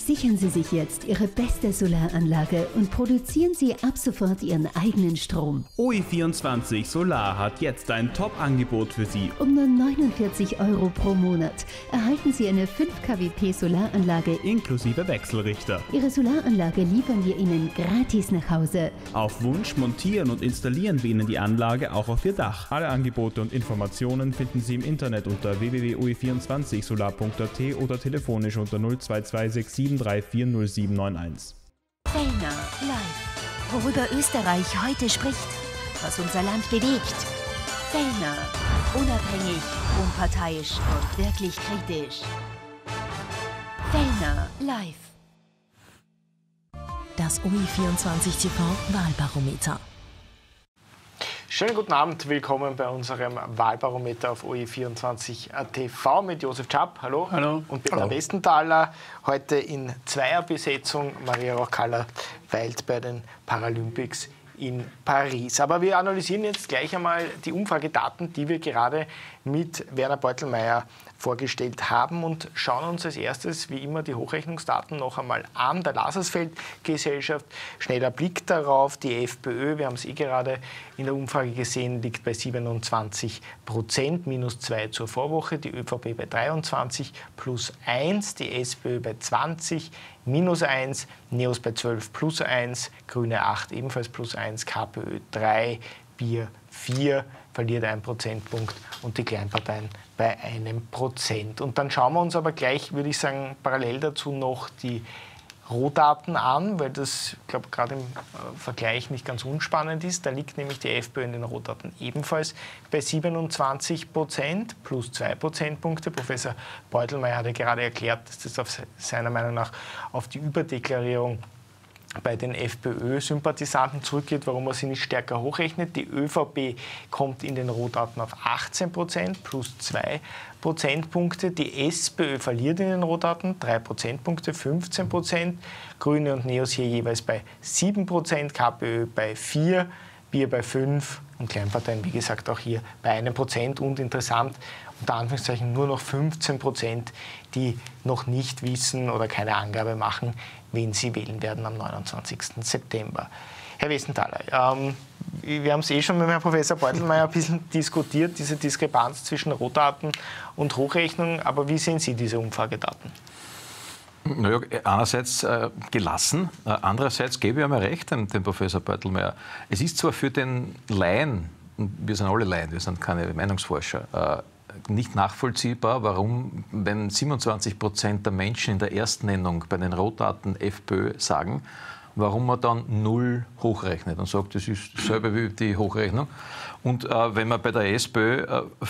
Sichern Sie sich jetzt Ihre beste Solaranlage und produzieren Sie ab sofort Ihren eigenen Strom. OE24 Solar hat jetzt ein Top-Angebot für Sie. Um nur 49 € pro Monat erhalten Sie eine 5 kWp Solaranlage Inklusive Wechselrichter. Ihre Solaranlage liefern wir Ihnen gratis nach Hause. Auf Wunsch montieren und installieren wir Ihnen die Anlage auch auf Ihr Dach. Alle Angebote und Informationen finden Sie im Internet unter www.oe24solar.at oder telefonisch unter 022 673400791. Fellner live. Worüber Österreich heute spricht, was unser Land bewegt. Fellner. Unabhängig, unparteiisch und wirklich kritisch. Fellner live. Das OE24 TV Wahlbarometer. Schönen guten Abend, willkommen bei unserem Wahlbarometer auf OE24 TV mit Josef Schaap, hallo. Hallo. Und Peter Westenthaler, heute in Zweierbesetzung. Maria Roch-Kalla weilt bei den Paralympics in Paris. Aber wir analysieren jetzt gleich einmal die Umfragedaten, die wir gerade mit Werner Beutelmeier vorgestellt haben und schauen uns als erstes wie immer die Hochrechnungsdaten noch einmal an. Der Lasersfeld-Gesellschaft, schneller Blick darauf, die FPÖ, wir haben es gerade in der Umfrage gesehen, liegt bei 27%, -2 zur Vorwoche, die ÖVP bei 23, +1, die SPÖ bei 20, -1, NEOS bei 12, +1, Grüne 8, ebenfalls +1, KPÖ 3, BIER 4, verliert 1 Prozentpunkt und die Kleinparteien bei 1%. Und dann schauen wir uns aber gleich, würde ich sagen, parallel dazu noch die Rohdaten an, weil das, ich glaube, gerade im Vergleich nicht ganz unspannend ist. Da liegt nämlich die FPÖ in den Rohdaten ebenfalls bei 27%, +2 Prozentpunkte. Professor Beutelmeier hat ja gerade erklärt, dass das seiner Meinung nach auf die Überdeklarierung bei den FPÖ-Sympathisanten zurückgeht, warum man sie nicht stärker hochrechnet. Die ÖVP kommt in den Rohdaten auf 18%, +2 Prozentpunkte. Die SPÖ verliert in den Rohdaten 3 Prozentpunkte, 15%. Grüne und NEOS hier jeweils bei 7%, KPÖ bei 4%, BIER bei 5% und Kleinparteien, wie gesagt, auch hier bei 1%. Und interessant, unter Anführungszeichen nur noch 15%, die noch nicht wissen oder keine Angabe machen, wen sie wählen werden am 29. September. Herr Westenthaler, wir haben es schon mit Herrn Professor Beutelmeier ein bisschen diskutiert, diese Diskrepanz zwischen Rohdaten und Hochrechnung. Aber wie sehen Sie diese Umfragedaten? Naja, einerseits gelassen, andererseits gebe ich ihm recht, dem Professor Beutelmeier. Es ist zwar für den Laien, und wir sind alle Laien, wir sind keine Meinungsforscher, nicht nachvollziehbar, warum, wenn 27% der Menschen in der Erstnennung bei den Rohdaten FPÖ sagen, warum man dann 0 hochrechnet und sagt, das ist dasselbe wie die Hochrechnung. Und wenn man bei der SPÖ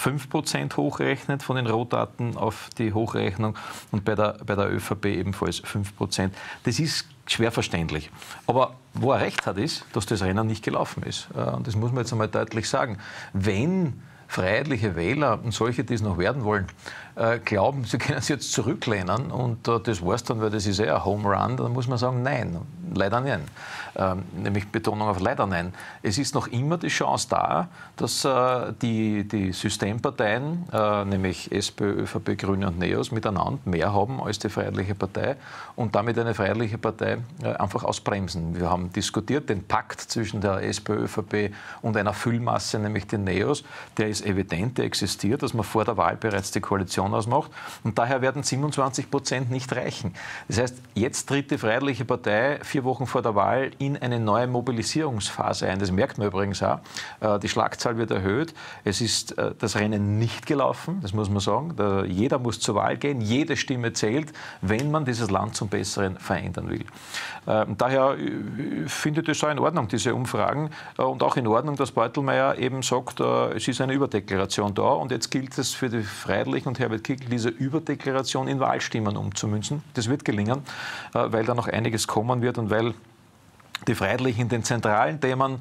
5% hochrechnet von den Rohdaten auf die Hochrechnung und bei der ÖVP ebenfalls 5%, das ist schwer verständlich. Aber wo er recht hat, ist, dass das Rennen nicht gelaufen ist. Und das muss man jetzt einmal deutlich sagen. Wenn freiheitliche Wähler und solche, die es noch werden wollen, glauben, sie können sich jetzt zurücklehnen und das war's dann, weil das ist ein Home Run, dann muss man sagen, nein, leider nein. Nämlich Betonung auf leider nein. Es ist noch immer die Chance da, dass die Systemparteien, nämlich SPÖ, ÖVP, Grüne und NEOS, miteinander mehr haben als die Freiheitliche Partei und damit eine Freiheitliche Partei einfach ausbremsen. Wir haben diskutiert, den Pakt zwischen der SPÖ, ÖVP und einer Füllmasse, nämlich den NEOS, der ist evident, der existiert, dass man vor der Wahl bereits die Koalition ausmacht und daher werden 27% nicht reichen. Das heißt, jetzt tritt die Freiheitliche Partei 4 Wochen vor der Wahl in eine neue Mobilisierungsphase ein. Das merkt man übrigens auch. Die Schlagzahl wird erhöht. Es ist das Rennen nicht gelaufen, das muss man sagen. Jeder muss zur Wahl gehen, jede Stimme zählt, wenn man dieses Land zum Besseren verändern will. Daher finde ich das auch in Ordnung, diese Umfragen. Und auch in Ordnung, dass Beutelmeier eben sagt, es ist eine Überdeklaration da und jetzt gilt es für die Freiheitlichen und Herbert Kickl, diese Überdeklaration in Wahlstimmen umzumünzen. Das wird gelingen, weil da noch einiges kommen wird und weil die Freiheitlichen in den zentralen Themen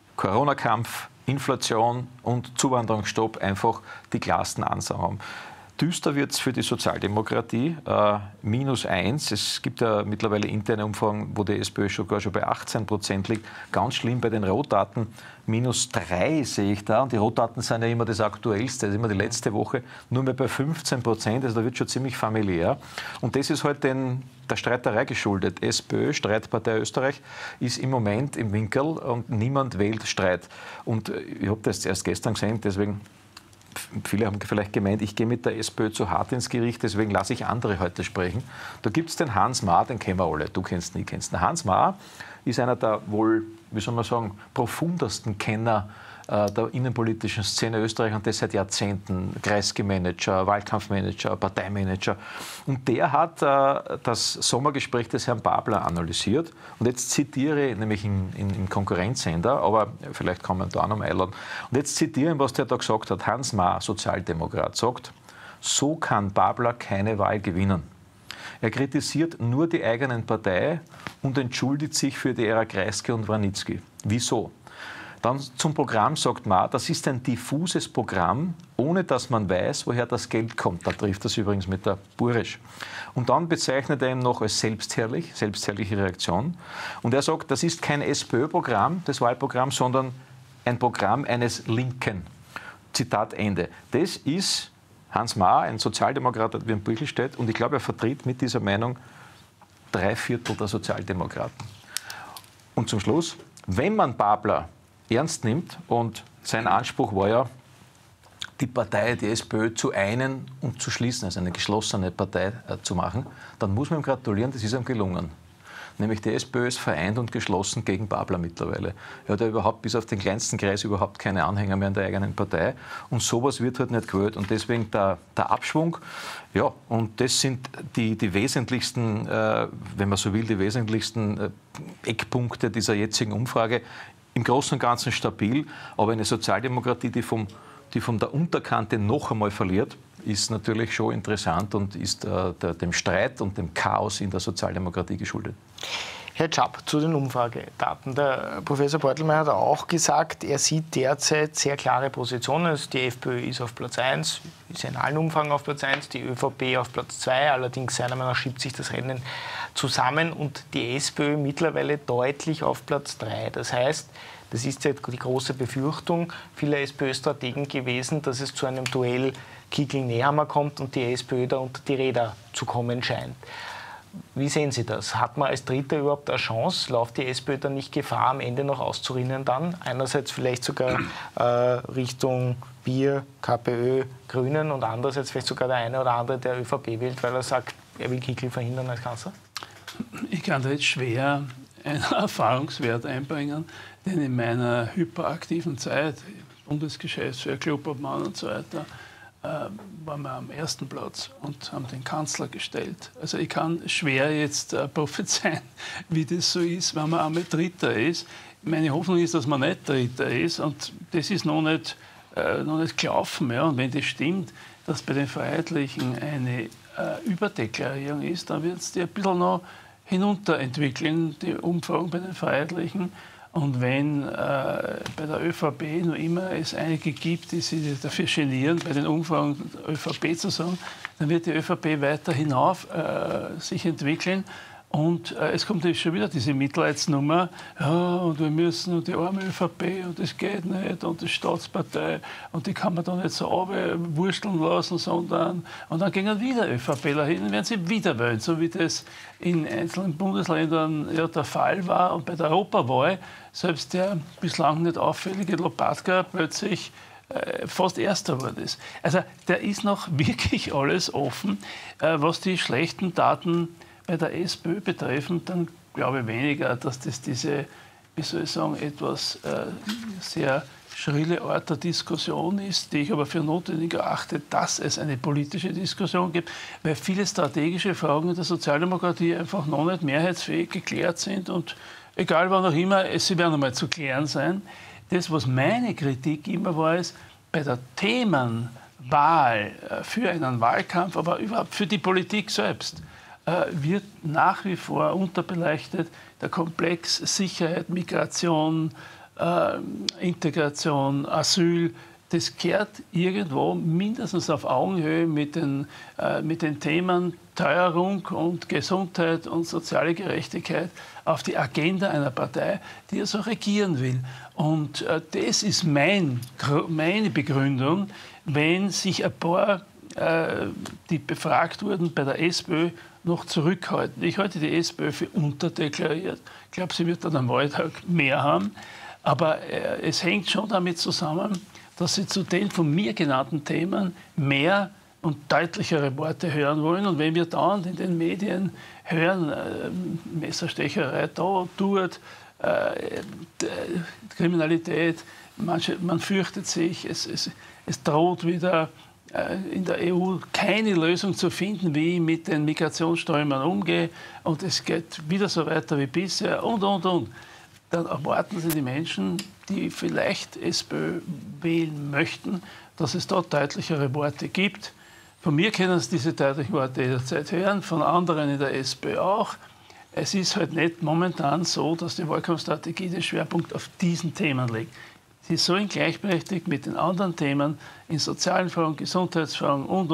Corona-Kampf, Inflation und Zuwanderungsstopp einfach die klarsten Ansagen haben. Düster wird es für die Sozialdemokratie, -1. Es gibt ja mittlerweile interne Umfragen, wo die SPÖ sogar schon bei 18% liegt. Ganz schlimm bei den Rohdaten, -3 sehe ich da. Und die Rohdaten sind ja immer das Aktuellste, das ist immer die letzte Woche, nur mehr bei 15%. Also da wird schon ziemlich familiär. Und das ist halt der Streiterei geschuldet. SPÖ, Streitpartei Österreich, ist im Moment im Winkel und niemand wählt Streit. Und ich habe das erst gestern gesehen, deswegen... Viele haben vielleicht gemeint, ich gehe mit der SPÖ zu hart ins Gericht, deswegen lasse ich andere heute sprechen. Da gibt es den Hans Mahr, den kennen wir alle, du kennst ihn, ich kennst ihn. Hans Mahr ist einer der wohl, wie soll man sagen, profundesten Kenner der innenpolitischen Szene Österreich und das seit Jahrzehnten. Kreisgemanager, Wahlkampfmanager, Parteimanager. Und der hat das Sommergespräch des Herrn Babler analysiert. Und jetzt zitiere ich, nämlich im Konkurrenzsender, aber vielleicht kann man da auch noch mal einladen. Und jetzt zitiere ich, was der da gesagt hat. Hans Mahr, Sozialdemokrat, sagt, so kann Babler keine Wahl gewinnen. Er kritisiert nur die eigenen Partei und entschuldigt sich für die Ära Kreisky und Wranitzky. Wieso? Dann zum Programm sagt man, das ist ein diffuses Programm, ohne dass man weiß, woher das Geld kommt. Da trifft das übrigens mit der Burisch. Und dann bezeichnet er ihn noch als selbstherrliche Reaktion. Und er sagt, das ist kein SPÖ-Programm, das Wahlprogramm, sondern ein Programm eines Linken. Zitat Ende. Das ist Hans Mahr, ein Sozialdemokrat, wie im Büchel steht. Und ich glaube, er vertritt mit dieser Meinung 3/4 der Sozialdemokraten. Und zum Schluss, wenn man Babler ernst nimmt und sein Anspruch war ja, die Partei, die SPÖ zu einen und zu schließen, also eine geschlossene Partei zu machen, dann muss man ihm gratulieren, das ist ihm gelungen. Nämlich die SPÖ ist vereint und geschlossen gegen Babler mittlerweile. Er hat ja überhaupt bis auf den kleinsten Kreis überhaupt keine Anhänger mehr in der eigenen Partei. Und sowas wird halt nicht gewählt. Und deswegen der Abschwung. Ja, und das sind die wesentlichsten, wenn man so will, die wesentlichsten Eckpunkte dieser jetzigen Umfrage. Im Großen und Ganzen stabil, aber eine Sozialdemokratie, die von der Unterkante noch einmal verliert, ist natürlich schon interessant und ist dem Streit und dem Chaos in der Sozialdemokratie geschuldet. Herr Schaap, zu den Umfragedaten. Der Professor Beutelmeier hat auch gesagt, er sieht derzeit sehr klare Positionen. Also die FPÖ ist auf Platz 1, ist in allen Umfragen auf Platz 1, die ÖVP auf Platz 2, allerdings seiner Meinung nach schiebt sich das Rennen zusammen und die SPÖ mittlerweile deutlich auf Platz 3. Das heißt, das ist ja die große Befürchtung vieler SPÖ-Strategen gewesen, dass es zu einem Duell Kickl-Nehammer kommt und die SPÖ da unter die Räder zu kommen scheint. Wie sehen Sie das? Hat man als Dritter überhaupt eine Chance? Läuft die SPÖ dann nicht Gefahr, am Ende noch auszurinnen dann? Einerseits vielleicht sogar Richtung Wir, KPÖ, Grünen und andererseits vielleicht sogar der eine oder andere, der ÖVP wählt, weil er sagt, er will Kickl verhindern als Kanzler? Ich kann da jetzt schwer einen Erfahrungswert einbringen, denn in meiner hyperaktiven Zeit, Bundesgeschäftsführer, Klubobmann und so weiter, waren wir am ersten Platz und haben den Kanzler gestellt. Also ich kann schwer jetzt prophezeien, wie das so ist, wenn man einmal Dritter ist. Meine Hoffnung ist, dass man nicht Dritter ist und das ist noch nicht gelaufen. Ja. Und wenn das stimmt, dass bei den Freiheitlichen eine Überdeklarierung ist, dann wird es die ein bisschen noch hinunterentwickeln, die Umfragen bei den Freiheitlichen. Und wenn bei der ÖVP noch immer es einige gibt, die sich dafür genieren, bei den Umfragen ÖVP zu sagen, dann wird die ÖVP weiter hinauf sich entwickeln. Und es kommt jetzt schon wieder diese Mitleidsnummer, ja, und wir müssen, und die arme ÖVP, und das geht nicht, und die Staatspartei, und die kann man da nicht so wursteln lassen, sondern, und dann gehen wieder ÖVPler hin und werden sie wieder wählen, so wie das in einzelnen Bundesländern ja der Fall war. Und bei der Europawahl, selbst der bislang nicht auffällige Lopatka plötzlich fast Erster geworden ist. Also da ist noch wirklich alles offen, was die schlechten Daten bei der SPÖ betreffen, dann glaube ich weniger, dass das diese, wie soll ich sagen, etwas sehr schrille Art der Diskussion ist, die ich aber für notwendig erachte, dass es eine politische Diskussion gibt, weil viele strategische Fragen in der Sozialdemokratie einfach noch nicht mehrheitsfähig geklärt sind und egal wann auch immer, sie werden einmal zu klären sein. Das, was meine Kritik immer war, ist, bei der Themenwahl für einen Wahlkampf, aber überhaupt für die Politik selbst, wird nach wie vor unterbeleuchtet der Komplex Sicherheit, Migration, Integration, Asyl, das gehört irgendwo mindestens auf Augenhöhe mit den Themen Teuerung und Gesundheit und soziale Gerechtigkeit auf die Agenda einer Partei, die so regieren will. Und das ist meine Begründung, wenn sich ein paar, die befragt wurden bei der SPÖ, noch zurückhalten. Ich halte die SPÖ für unterdeklariert. Ich glaube, sie wird dann am Wahltag mehr haben. Aber es hängt schon damit zusammen, dass sie zu den von mir genannten Themen mehr und deutlichere Worte hören wollen. Und wenn wir dauernd in den Medien hören, Messerstecherei da, dort, Kriminalität, man fürchtet sich, es droht wieder in der EU keine Lösung zu finden, wie ich mit den Migrationsströmen umgehe, und es geht wieder so weiter wie bisher und. Dann erwarten Sie die Menschen, die vielleicht SPÖ wählen möchten, dass es dort deutlichere Worte gibt. Von mir können Sie diese deutlichen Worte jederzeit hören, von anderen in der SPÖ auch. Es ist halt nicht momentan so, dass die Wahlkampfstrategie den Schwerpunkt auf diesen Themen legt. Sie sollen gleichberechtigt mit den anderen Themen in sozialen Fragen, Gesundheitsfragen und,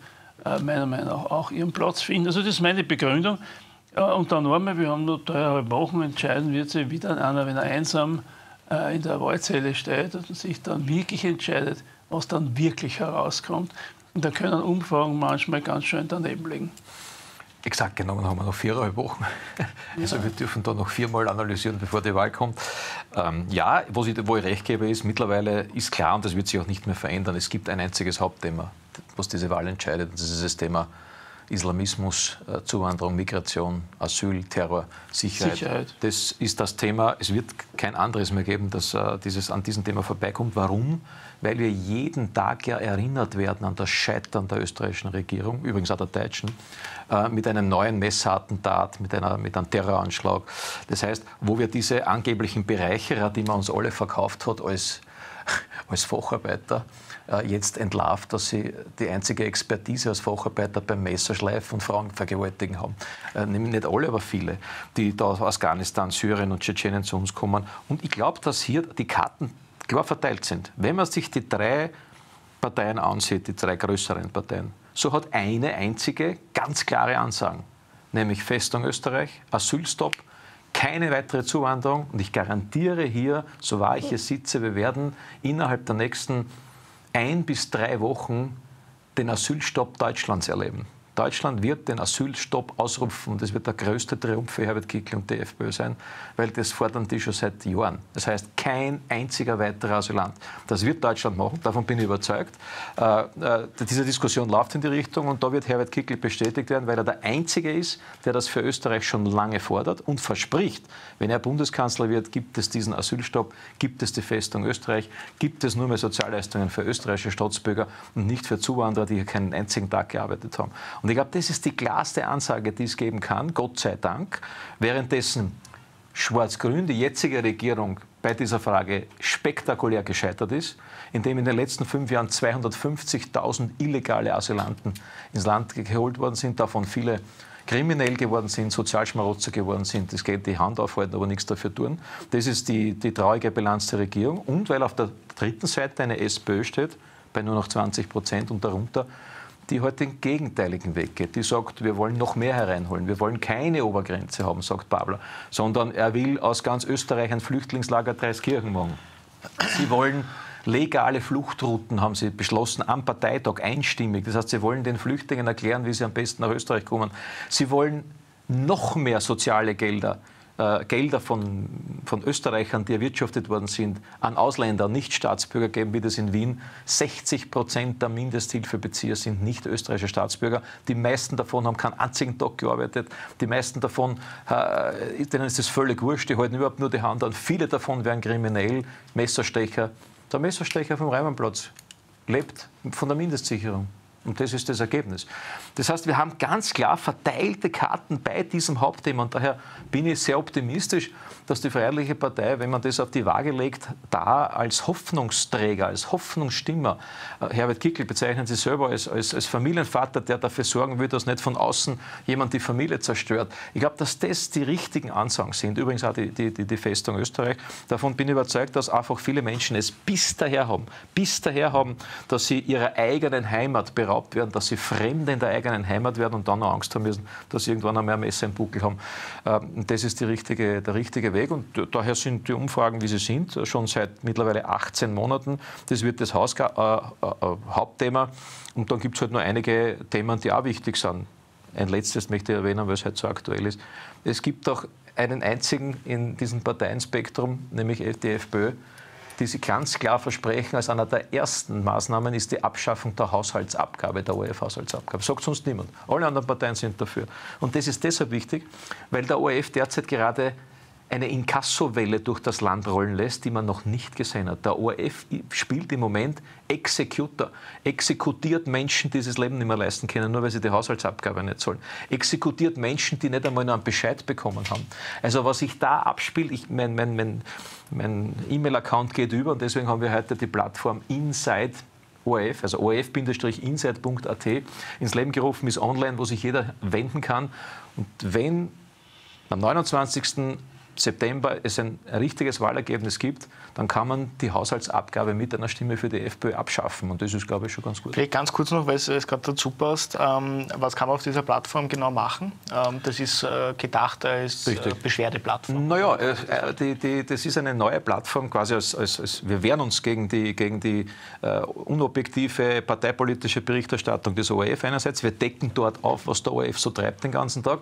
meiner Meinung nach auch ihren Platz finden. Also das ist meine Begründung. Und dann einmal, wir haben noch 3,5 Wochen, entscheiden wird sich wieder einer, wenn er einsam in der Wahlzelle steht und sich dann wirklich entscheidet, was dann wirklich herauskommt. Und da können Umfragen manchmal ganz schön daneben liegen. Exakt genommen haben wir noch 4,5 Wochen. Also wir dürfen da noch 4-mal analysieren, bevor die Wahl kommt. Ja, wo ich recht gebe, ist, mittlerweile ist klar, und das wird sich auch nicht mehr verändern, es gibt ein einziges Hauptthema, was diese Wahl entscheidet. Das ist das Thema Islamismus, Zuwanderung, Migration, Asyl, Terror, Sicherheit. Das ist das Thema. Es wird kein anderes mehr geben, das an diesem Thema vorbeikommt. Warum? Weil wir jeden Tag ja erinnert werden an das Scheitern der österreichischen Regierung, übrigens auch der deutschen, mit einem neuen Messerattentat, mit einem Terroranschlag. Das heißt, wo wir diese angeblichen Bereicherer, die man uns alle verkauft hat als Facharbeiter, jetzt entlarvt, dass sie die einzige Expertise als Facharbeiter beim Messerschleifen und Frauenvergewaltigen haben. Nämlich nicht alle, aber viele, die da aus Afghanistan, Syrien und Tschetschenien zu uns kommen. Und ich glaube, dass hier die Karten klar verteilt sind. Wenn man sich die 3 Parteien ansieht, die 3 größeren Parteien, so hat eine einzige ganz klare Ansagen, nämlich Festung Österreich, Asylstopp, keine weitere Zuwanderung. Und ich garantiere hier, so wahr ich hier sitze, wir werden innerhalb der nächsten 1 bis 3 Wochen den Asylstopp Deutschlands erleben. Deutschland wird den Asylstopp ausrufen. Das wird der größte Triumph für Herbert Kickl und die FPÖ sein, weil das fordern die schon seit Jahren. Das heißt, kein einziger weiterer Asylant. Das wird Deutschland machen, davon bin ich überzeugt. Diese Diskussion läuft in die Richtung und da wird Herbert Kickl bestätigt werden, weil er der Einzige ist, der das für Österreich schon lange fordert und verspricht, wenn er Bundeskanzler wird, gibt es diesen Asylstopp, gibt es die Festung Österreich, gibt es nur mehr Sozialleistungen für österreichische Staatsbürger und nicht für Zuwanderer, die hier keinen einzigen Tag gearbeitet haben. Und ich glaube, das ist die klarste Ansage, die es geben kann, Gott sei Dank. Währenddessen Schwarz-Grün, die jetzige Regierung, bei dieser Frage spektakulär gescheitert ist, indem in den letzten 5 Jahren 250.000 illegale Asylanten ins Land geholt worden sind, davon viele kriminell geworden sind, Sozialschmarotzer geworden sind, das geht die Hand aufhalten, aber nichts dafür tun. Das ist die traurige Bilanz der Regierung. Und weil auf der dritten Seite eine SPÖ steht, bei nur noch 20% und darunter, die heute den gegenteiligen Weg geht. Die sagt, wir wollen noch mehr hereinholen. Wir wollen keine Obergrenze haben, sagt Babler, sondern er will aus ganz Österreich ein Flüchtlingslager Dreiskirchen machen. Sie wollen legale Fluchtrouten, haben sie beschlossen, am Parteitag einstimmig. Das heißt, sie wollen den Flüchtlingen erklären, wie sie am besten nach Österreich kommen. Sie wollen noch mehr soziale Gelder von Österreichern, die erwirtschaftet worden sind, an Ausländer, Nicht-Staatsbürger geben, wie das in Wien. 60% der Mindesthilfebezieher sind nicht österreichische Staatsbürger. Die meisten davon haben keinen einzigen Tag gearbeitet. Die meisten davon, denen ist es völlig wurscht, die halten überhaupt nur die Hand an. Viele davon werden kriminell, Messerstecher. Der Messerstecher vom Reimannplatz lebt von der Mindestsicherung. Und das ist das Ergebnis. Das heißt, wir haben ganz klar verteilte Karten bei diesem Hauptthema. Und daher bin ich sehr optimistisch, dass die Freiheitliche Partei, wenn man das auf die Waage legt, da als Hoffnungsträger, als Hoffnungsstimmer, Herbert Kickl bezeichnen Sie selber als Familienvater, der dafür sorgen will, dass nicht von außen jemand die Familie zerstört. Ich glaube, dass das die richtigen Ansagen sind. Übrigens auch die Festung Österreich. Davon bin ich überzeugt, dass einfach viele Menschen es bis daher haben, dass sie ihrer eigenen Heimat beraubt werden, dass sie Fremde in der eigenen Heimat werden und dann noch Angst haben müssen, dass sie irgendwann einmal ein Messer im Buckel haben. Das ist der richtige Weg und daher sind die Umfragen, wie sie sind, schon seit mittlerweile 18 Monaten. Das wird das Hauptthema und dann gibt es halt nur einige Themen, die auch wichtig sind. Ein letztes möchte ich erwähnen, weil es halt so aktuell ist. Es gibt auch einen einzigen in diesem Parteienspektrum, nämlich die FPÖ, die sie ganz klar versprechen, als einer der ersten Maßnahmen ist die Abschaffung der Haushaltsabgabe, der ORF-Haushaltsabgabe. Sagt sonst niemand. Alle anderen Parteien sind dafür. Und das ist deshalb wichtig, weil der ORF derzeit gerade eine Inkassowelle durch das Land rollen lässt, die man noch nicht gesehen hat. Der ORF spielt im Moment Executor, exekutiert Menschen, die sich das Leben nicht mehr leisten können, nur weil sie die Haushaltsabgabe nicht zahlen. Exekutiert Menschen, die nicht einmal noch einen Bescheid bekommen haben. Also was sich da abspielt, mein E-Mail-Account geht über und deswegen haben wir heute die Plattform Inside ORF, also orf-inside.at ins Leben gerufen, ist online, wo sich jeder wenden kann. Und wenn am 29. September es ein richtiges Wahlergebnis gibt, dann kann man die Haushaltsabgabe mit einer Stimme für die FPÖ abschaffen. Und das ist, glaube ich, schon ganz gut. Vielleicht ganz kurz noch, weil es gerade dazu passt. Was kann man auf dieser Plattform genau machen? Das ist gedacht als Beschwerdeplattform. Naja, das ist eine neue Plattform, quasi wir wehren uns gegen die unobjektive parteipolitische Berichterstattung des ORF einerseits. Wir decken dort auf, was der ORF so treibt den ganzen Tag.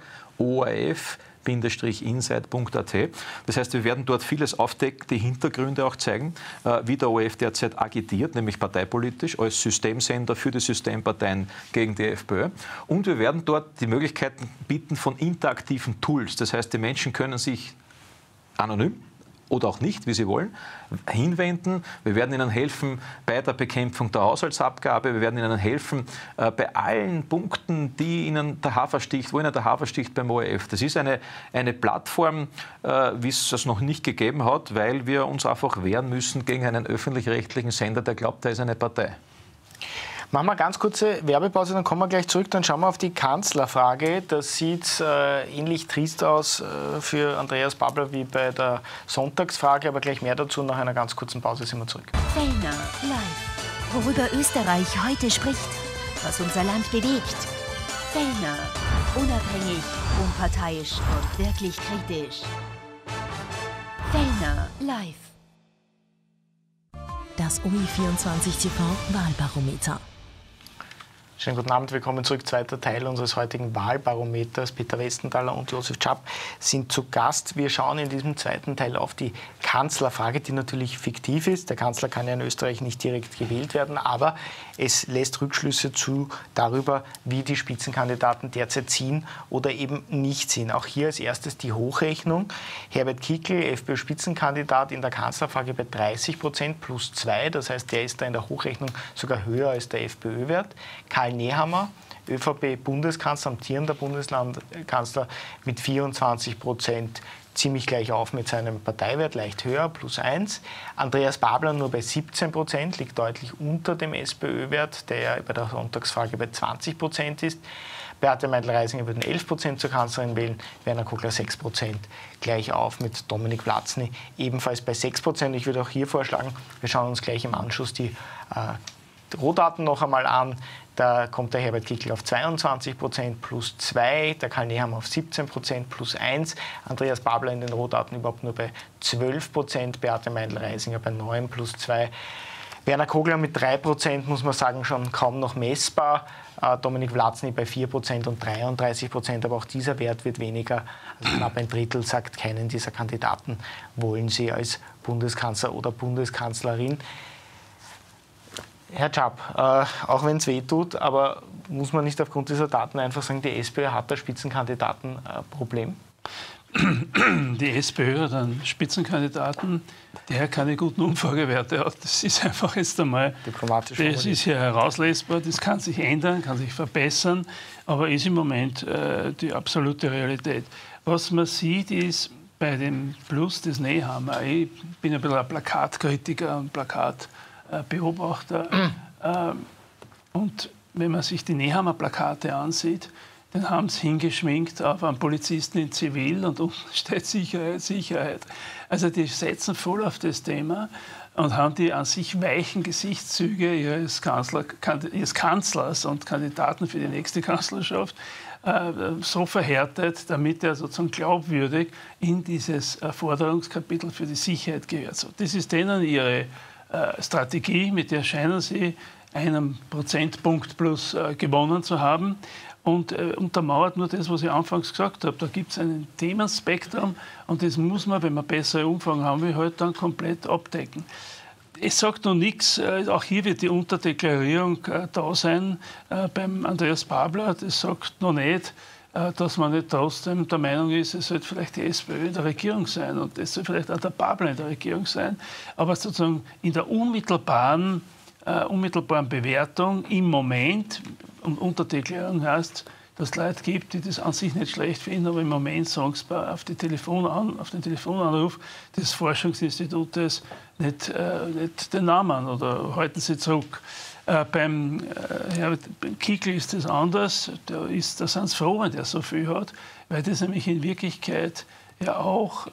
ORF-inside.at. Das heißt, wir werden dort vieles aufdecken, die Hintergründe auch zeigen, wie der ORF derzeit agitiert, nämlich parteipolitisch, als Systemsender für die Systemparteien gegen die FPÖ. Und wir werden dort die Möglichkeiten bieten von interaktiven Tools. Das heißt, die Menschen können sich anonym oder auch nicht, wie sie wollen, hinwenden. Wir werden ihnen helfen bei der Bekämpfung der Haushaltsabgabe. Wir werden ihnen helfen bei allen Punkten, die ihnen der Hafer sticht, wo ihnen der Hafer sticht beim ORF. Das ist eine Plattform, wie es das noch nicht gegeben hat, weil wir uns einfach wehren müssen gegen einen öffentlich-rechtlichen Sender, der glaubt, er ist eine Partei. Machen wir ganz kurze Werbepause, dann kommen wir gleich zurück. Dann schauen wir auf die Kanzlerfrage. Das sieht ähnlich trist aus für Andreas Babler wie bei der Sonntagsfrage, aber gleich mehr dazu. Nach einer ganz kurzen Pause sind wir zurück. Fellner live. Worüber Österreich heute spricht, was unser Land bewegt. Fellner. Unabhängig, unparteiisch und wirklich kritisch. Fellner live. Das OI24 TV Wahlbarometer. Schönen guten Abend, willkommen zurück. Zweiter Teil unseres heutigen Wahlbarometers. Peter Westenthaler und Josef Schaap sind zu Gast. Wir schauen in diesem zweiten Teil auf die Kanzlerfrage, die natürlich fiktiv ist. Der Kanzler kann ja in Österreich nicht direkt gewählt werden, aber es lässt Rückschlüsse zu darüber, wie die Spitzenkandidaten derzeit ziehen oder eben nicht ziehen. Auch hier als erstes die Hochrechnung. Herbert Kickl, FPÖ-Spitzenkandidat in der Kanzlerfrage bei 30% plus 2. Das heißt, der ist da in der Hochrechnung sogar höher als der FPÖ-Wert. Karl Nehammer, ÖVP-Bundeskanzler, amtierender Bundeskanzler mit 24%, ziemlich gleich auf mit seinem Parteiwert, leicht höher, plus 1. Andreas Babler nur bei 17%, liegt deutlich unter dem SPÖ-Wert, der ja bei der Sonntagsfrage bei 20% ist. Beate Meindl-Reisinger würden 11% zur Kanzlerin wählen, Werner Kogler 6%, gleich auf mit Dominik Vlatzny, ebenfalls bei 6%. Ich würde auch hier vorschlagen, wir schauen uns gleich im Anschluss die Rohdaten noch einmal an. Da kommt der Herbert Kickl auf 22% plus 2, der Karl Nehammer auf 17% plus 1, Andreas Babler in den Rohdaten überhaupt nur bei 12%, Beate Meindl-Reisinger bei 9 plus 2. Werner Kogler mit 3%, muss man sagen, schon kaum noch messbar. Dominik Vlatzny bei 4% und 33%, aber auch dieser Wert wird weniger. Also knapp ein Drittel sagt, keinen dieser Kandidaten wollen sie als Bundeskanzler oder Bundeskanzlerin. Herr Schaap, auch wenn es weh tut, aber muss man nicht aufgrund dieser Daten einfach sagen, die SPÖ hat das Spitzenkandidatenproblem? die SPÖ hat einen Spitzenkandidaten, der keine guten Umfragewerte hat. Das ist einfach jetzt einmal, das ist ja herauslesbar, das kann sich ändern, kann sich verbessern, aber ist im Moment die absolute Realität. Was man sieht, ist bei dem Plus des Nehammer, ich bin ein bisschen ein Plakatkritiker und Plakatbeobachter, und wenn man sich die Nehammer-Plakate ansieht, dann haben sie hingeschminkt auf einen Polizisten in Zivil und unten steht Sicherheit, Sicherheit. Also die setzen voll auf das Thema und haben die an sich weichen Gesichtszüge ihres Kanzlers und Kandidaten für die nächste Kanzlerschaft so verhärtet, damit er sozusagen glaubwürdig in dieses Forderungskapitel für die Sicherheit gehört. So, das ist denen ihre Strategie, mit der scheinen sie einen Prozentpunkt plus gewonnen zu haben. Und untermauert nur das, was ich anfangs gesagt habe. Da gibt es ein Themenspektrum und das muss man, wenn man bessere Umfragen haben will, halt dann komplett abdecken. Es sagt noch nichts, auch hier wird die Unterdeklarierung da sein beim Andreas Babler. Das sagt noch nicht, dass man nicht trotzdem der Meinung ist, es sollte vielleicht die SPÖ in der Regierung sein und es soll vielleicht auch der Babler in der Regierung sein. Aber sozusagen in der unmittelbaren Bewertung im Moment, und Unterdeklarierung heißt, dass es Leute gibt, die das an sich nicht schlecht finden, aber im Moment sagen sie auf den Telefonanruf des Forschungsinstitutes nicht den Namen oder halten sie zurück. Beim Herbert Kickl ist das anders. Da sind sie froh, wenn der so viel hat, weil das nämlich in Wirklichkeit ja auch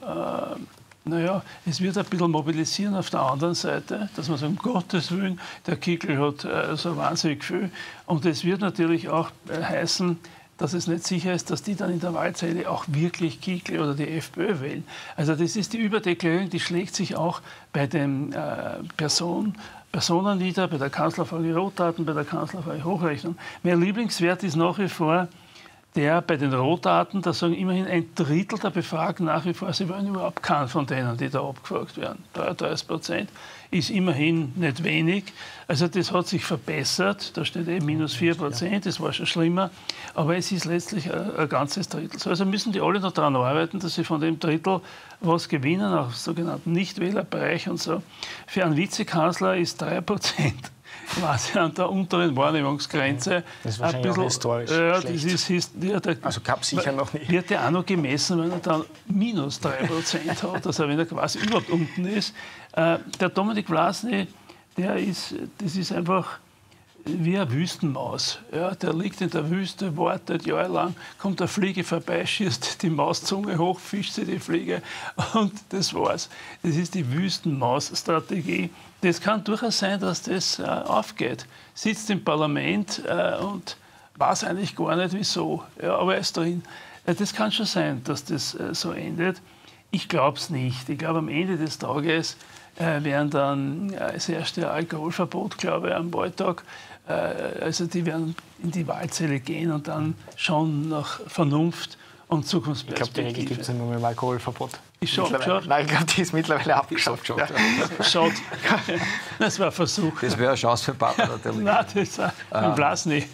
es wird ein bisschen mobilisieren auf der anderen Seite, dass man sagt, um Gottes Willen, der Kickl hat so wahnsinnig viel. Und es wird natürlich auch heißen, dass es nicht sicher ist, dass die dann in der Wahlzelle auch wirklich Kickl oder die FPÖ wählen. Also das ist die Überdeklarierung, die schlägt sich auch bei den Personen nieder, bei der Kanzlerfrage Rohdaten, bei der Kanzlerfrage Hochrechnung. Mein Lieblingswert ist nach wie vor der bei den Rohdaten, da sagen immerhin 1/3 der Befragten nach wie vor, sie wollen überhaupt keinen von denen, die da abgefragt werden. 33% ist immerhin nicht wenig. Also das hat sich verbessert. Da steht eben -4%, das war schon schlimmer. Aber es ist letztlich ein ganzes Drittel. Also müssen die alle noch daran arbeiten, dass sie von dem Drittel was gewinnen, auch im sogenannten Nichtwählerbereich und so. Für einen Vizekanzler ist 3% quasi an der unteren Wahrnehmungsgrenze. Das ist wahrscheinlich auch historisch schlecht. Also gab es sicher noch nicht. Wird ja auch noch gemessen, wenn er dann -3% hat, also wenn er quasi überhaupt unten ist. Der Dominik Vlasny, das ist einfach wie eine Wüstenmaus. Ja, der liegt in der Wüste, wartet jahrelang, kommt eine Fliege vorbei, schießt die Mauszunge hoch, fischt sie die Fliege und das war's. Das ist die Wüstenmaus-Strategie. Das kann durchaus sein, dass das aufgeht. Sitzt im Parlament und weiß eigentlich gar nicht, wieso. Ja, aber er ist drin. Das kann schon sein, dass das so endet. Ich glaube es nicht. Ich glaube, am Ende des Tages werden dann das erste Alkoholverbot, glaube ich, am Wahltag. Also die werden in die Wahlzelle gehen und dann schon nach Vernunft und Zukunftsperspektive. Ich glaube, die Regel gibt es ja nur mit dem Alkoholverbot. Ist schon abgeschafft? Nein, ich glaube, die ist mittlerweile abgeschafft. Ja. Schade. Das war ein Versuch. Das wäre eine Chance für Partner natürlich. Nein, das war Vlasny.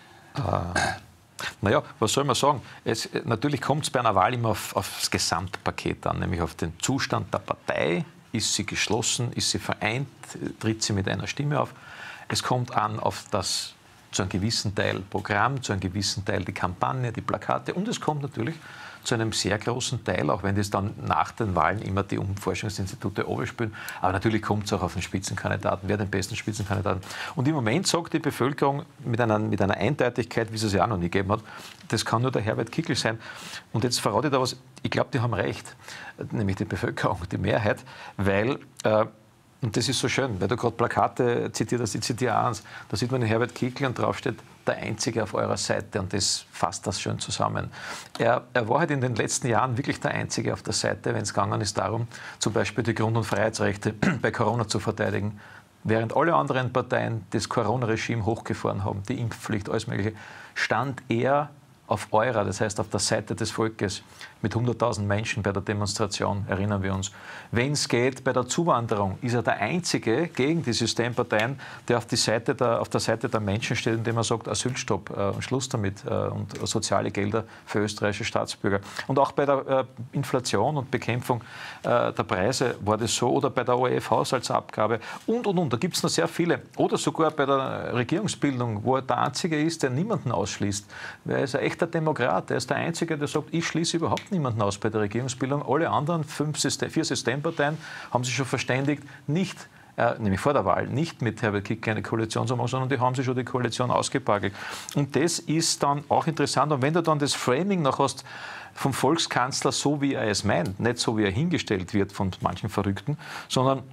Naja, was soll man sagen? Natürlich kommt es bei einer Wahl immer aufs Gesamtpaket an, nämlich auf den Zustand der Partei. Ist sie geschlossen? Ist sie vereint? Tritt sie mit einer Stimme auf? Es kommt an auf das zu einem gewissen Teil Programm, zu einem gewissen Teil die Kampagne, die Plakate. Und es kommt natürlich zu einem sehr großen Teil, auch wenn das dann nach den Wahlen immer die Forschungsinstitute overspülen. Aber natürlich kommt es auch auf den Spitzenkandidaten, wer den besten Spitzenkandidaten. Und im Moment sagt die Bevölkerung mit einer Eindeutigkeit, wie es ja auch noch nie gegeben hat, das kann nur der Herbert Kickl sein. Und jetzt verrate ich da was, ich glaube, die haben recht, nämlich die Bevölkerung, die Mehrheit, weil, und das ist so schön, weil du gerade Plakate zitiert hast, ich zitiere eins, da sieht man den Herbert Kickl und drauf steht, der Einzige auf eurer Seite, und das fasst das schön zusammen. Er war halt in den letzten Jahren wirklich der Einzige auf der Seite, wenn es gegangen ist darum, zum Beispiel die Grund- und Freiheitsrechte bei Corona zu verteidigen. Während alle anderen Parteien das Corona-Regime hochgefahren haben, die Impfpflicht, alles Mögliche, stand er auf eurer, das heißt auf der Seite des Volkes. mit 100.000 Menschen bei der Demonstration, erinnern wir uns. Wenn es geht bei der Zuwanderung, ist er der Einzige gegen die Systemparteien, der auf der Seite der Menschen steht, indem er sagt, Asylstopp und Schluss damit und soziale Gelder für österreichische Staatsbürger. Und auch bei der Inflation und Bekämpfung der Preise war das so, oder bei der ORF-Haushaltsabgabe und. Da gibt es noch sehr viele. Oder sogar bei der Regierungsbildung, wo er der Einzige ist, der niemanden ausschließt. Er ist ein echter Demokrat. Er ist der Einzige, der sagt, ich schließe überhaupt niemanden aus bei der Regierungsbildung. Alle anderen 4 Systemparteien haben sich schon verständigt, nicht, nämlich vor der Wahl, nicht mit Herbert Kickl eine Koalition zu machen, sondern die haben sich schon die Koalition ausgepackelt. Und das ist dann auch interessant. Und wenn du dann das Framing noch hast vom Volkskanzler, so wie er es meint, nicht so wie er hingestellt wird von manchen Verrückten, sondern